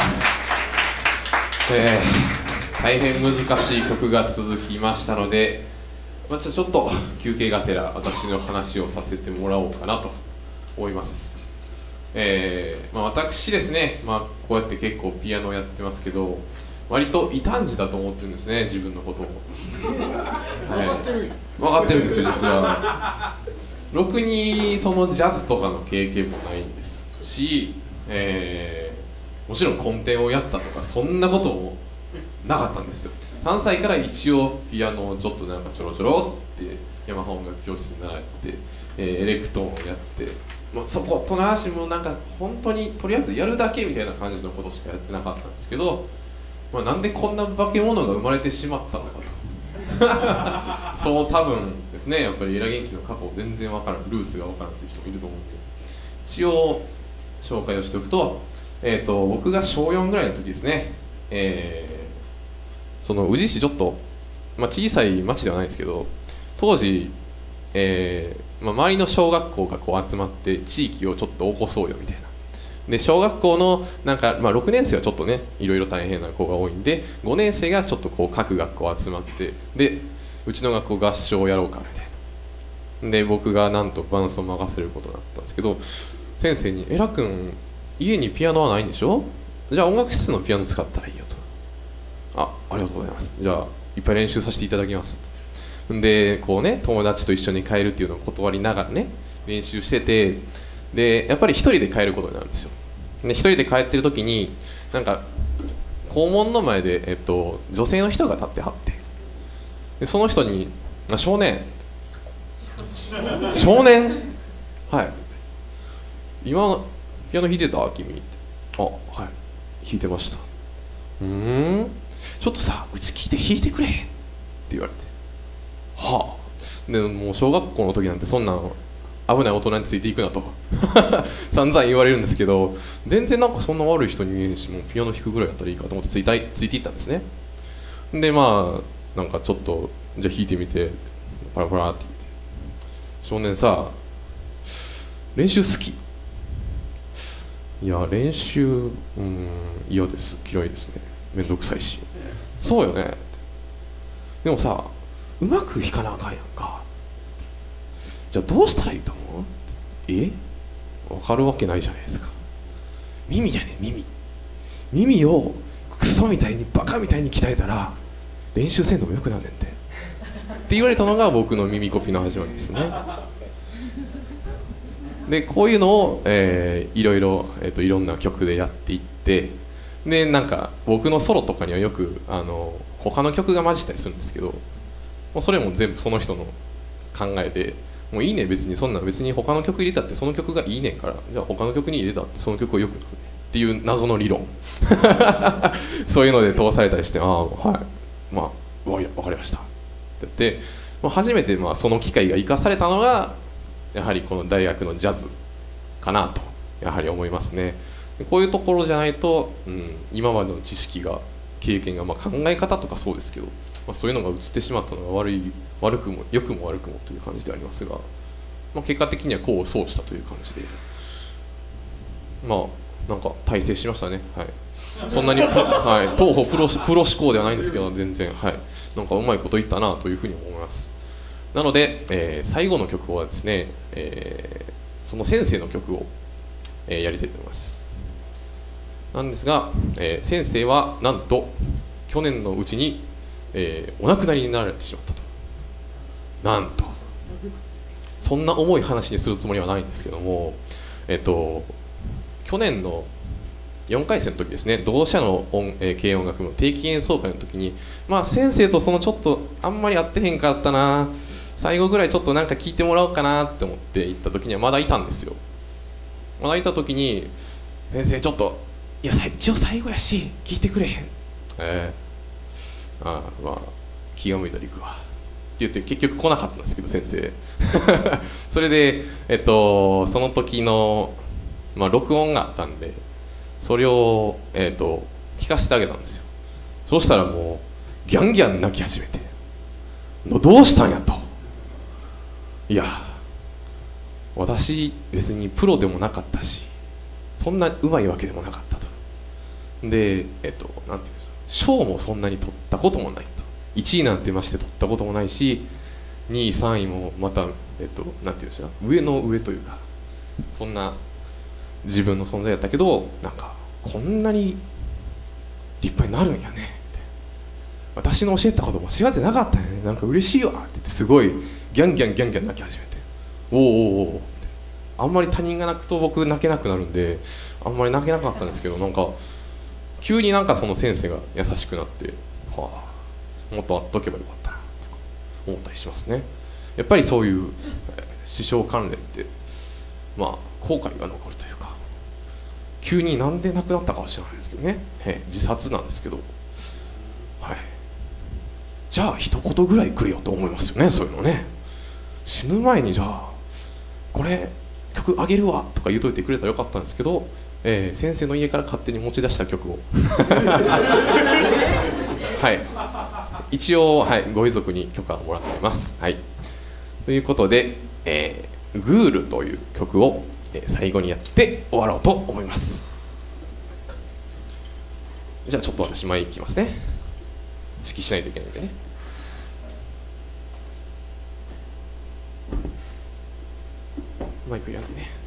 大変難しい曲が続きましたので、ちょっと休憩がてら私の話をさせてもらおうかなと思います。私ですね、こうやって結構ピアノをやってますけど、割と異端児だと思ってるんですね、自分のことを。分かってるんですよ、実は。ろくにそのジャズとかの経験もないんですし、もちろんコンテをやったとかそんなこともなかったんですよ。3歳から一応ピアノをちょっとなんかちょろちょろってヤマハ音楽教室に習って、エレクトーンをやって、そことなしもなんか本当にとりあえずやるだけみたいな感じのことしかやってなかったんですけど、なんでこんな化け物が生まれてしまったのかとそう多分ですね、やっぱりエラ元気の過去全然わからん、ルーツがわからんという人もいると思うんで、一応紹介をしておくと、僕が小4ぐらいの時ですね、その宇治市ちょっと、小さい町ではないですけど、当時、周りの小学校がこう集まって地域をちょっと起こそうよみたいな。で小学校のなんか、6年生はちょっとねいろいろ大変な子が多いんで、5年生がちょっとこう各学校集まって、でうちの学校合唱をやろうかみたいな。で僕がなんと伴奏を任せることになったんですけど、先生に「えらくん家にピアノはないんでしょ？じゃあ音楽室のピアノ使ったらいいよ」と。ありがとうございます。じゃあいっぱい練習させていただきますと。でこうね、友達と一緒に帰るっていうのを断りながらね練習してて、でやっぱり一人で帰ることになるんですよ。で一人で帰ってる時になんか校門の前で、女性の人が立ってはって、でその人に「少年少年はい今ピアノ弾いてた君」って「はい弾いてました」「ちょっとさうち聞いて弾いてくれ」って言われて、でもう小学校の時なんてそんなん危ない大人についていくなと散々言われるんですけど、全然なんかそんな悪い人に見えるし、もうピアノ弾くぐらいだったらいいかと思ってついていったんですね。でなんかちょっとじゃあ弾いてみてパラパラって言って「少年さ練習好き？いや練習嫌です、嫌いですね、めんどくさいし」「そうよね、でもさうまく弾かなあかんやんか、じゃあどうしたらいいと思う？分かるわけないじゃないですか。耳やね、耳をクソみたいにバカみたいに鍛えたら練習せんでもよくなんねんて」って言われたのが僕の耳コピの始まりですね。でこういうのを、いろんな曲でやっていって、でなんか僕のソロとかにはよく他の曲が混じったりするんですけど、もうそれも全部その人の考えで、もういいね、別にそんな別に他の曲入れたってその曲がいいねんから、じゃあ他の曲に入れたってその曲をよくなるねっていう謎の理論そういうので通されたりして、分かりましたって言って、初めてその機会が生かされたのがやはりこの大学のジャズかなとやはり思いますね。こういうところじゃないと、今までの知識が経験が、考え方とかそうですけど、そういうのが移ってしまったのが悪くも良くも悪くもという感じでありますが、結果的には功を奏したという感じで、なんか大成しましたね。そんなに当方プロ志向ではないんですけど、全然なんかうまいこと言ったなというふうに思います。なので、最後の曲はですね、その先生の曲を、やりたいと思います。なんですが、先生はなんと去年のうちに、お亡くなりになられてしまったと。なんとそんな重い話にするつもりはないんですけども、去年の4回生の時ですね、同社の軽音楽部の定期演奏会の時に、先生とそのちょっとあんまり会ってへんかったな、最後ぐらいちょっとなんか聞いてもらおうかなって思って行った時にはまだいたんですよ。まだいた時に「先生ちょっといや一応最後やし聞いてくれへん」気が向いたら行くわって言って結局来なかったんですけど、先生それで、その時の、録音があったんでそれを、聞かせてあげたんですよ。そうしたらもうギャンギャン泣き始めて「どうしたんや」と。いや私別にプロでもなかったしそんなうまいわけでもなかったと。でなんていうんですか、賞もそんなに取ったこともないと。1位なんてまして取ったこともないし、2位3位もまたなんていうんですか、上の上というか、そんな自分の存在やったけど、なんかこんなに立派になるんやねって、私の教えたこと間違ってなかったよね、なんか嬉しいわって言って、すごいギャンギャンギャンギャン泣き始めて、おおおおって。あんまり他人が泣くと僕泣けなくなるんで、あんまり泣けなかったんですけど、なんか急になんかその先生が優しくなって、はあ、もっと会っとけばよかったなと思ったりしますね。やっぱりそういう師匠関連ってまあ後悔が残るというか、急になんで亡くなったかは知らないですけどね、自殺なんですけど、はい、じゃあ一言ぐらいくれよと思いますよね。そういうのね、死ぬ前にじゃあこれ曲あげるわとか言うといてくれたらよかったんですけど、先生の家から勝手に持ち出した曲をはい、一応、はい、ご遺族に許可をもらっています、はい、ということで、グールという曲を、最後にやって終わろうと思います。じゃあちょっと私前行きますね。指揮しないといけないんでね。マイクやるね。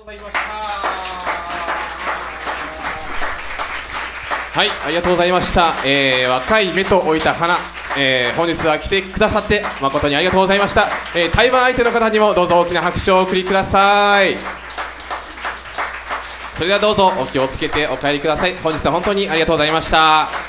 ざいました。はい、ありがとうございました。若い目と置いた花、本日は来てくださって誠にありがとうございました。対バン相手の方にもどうぞ大きな拍手をお送りください。それではどうぞお気をつけてお帰りください。本日は本当にありがとうございました。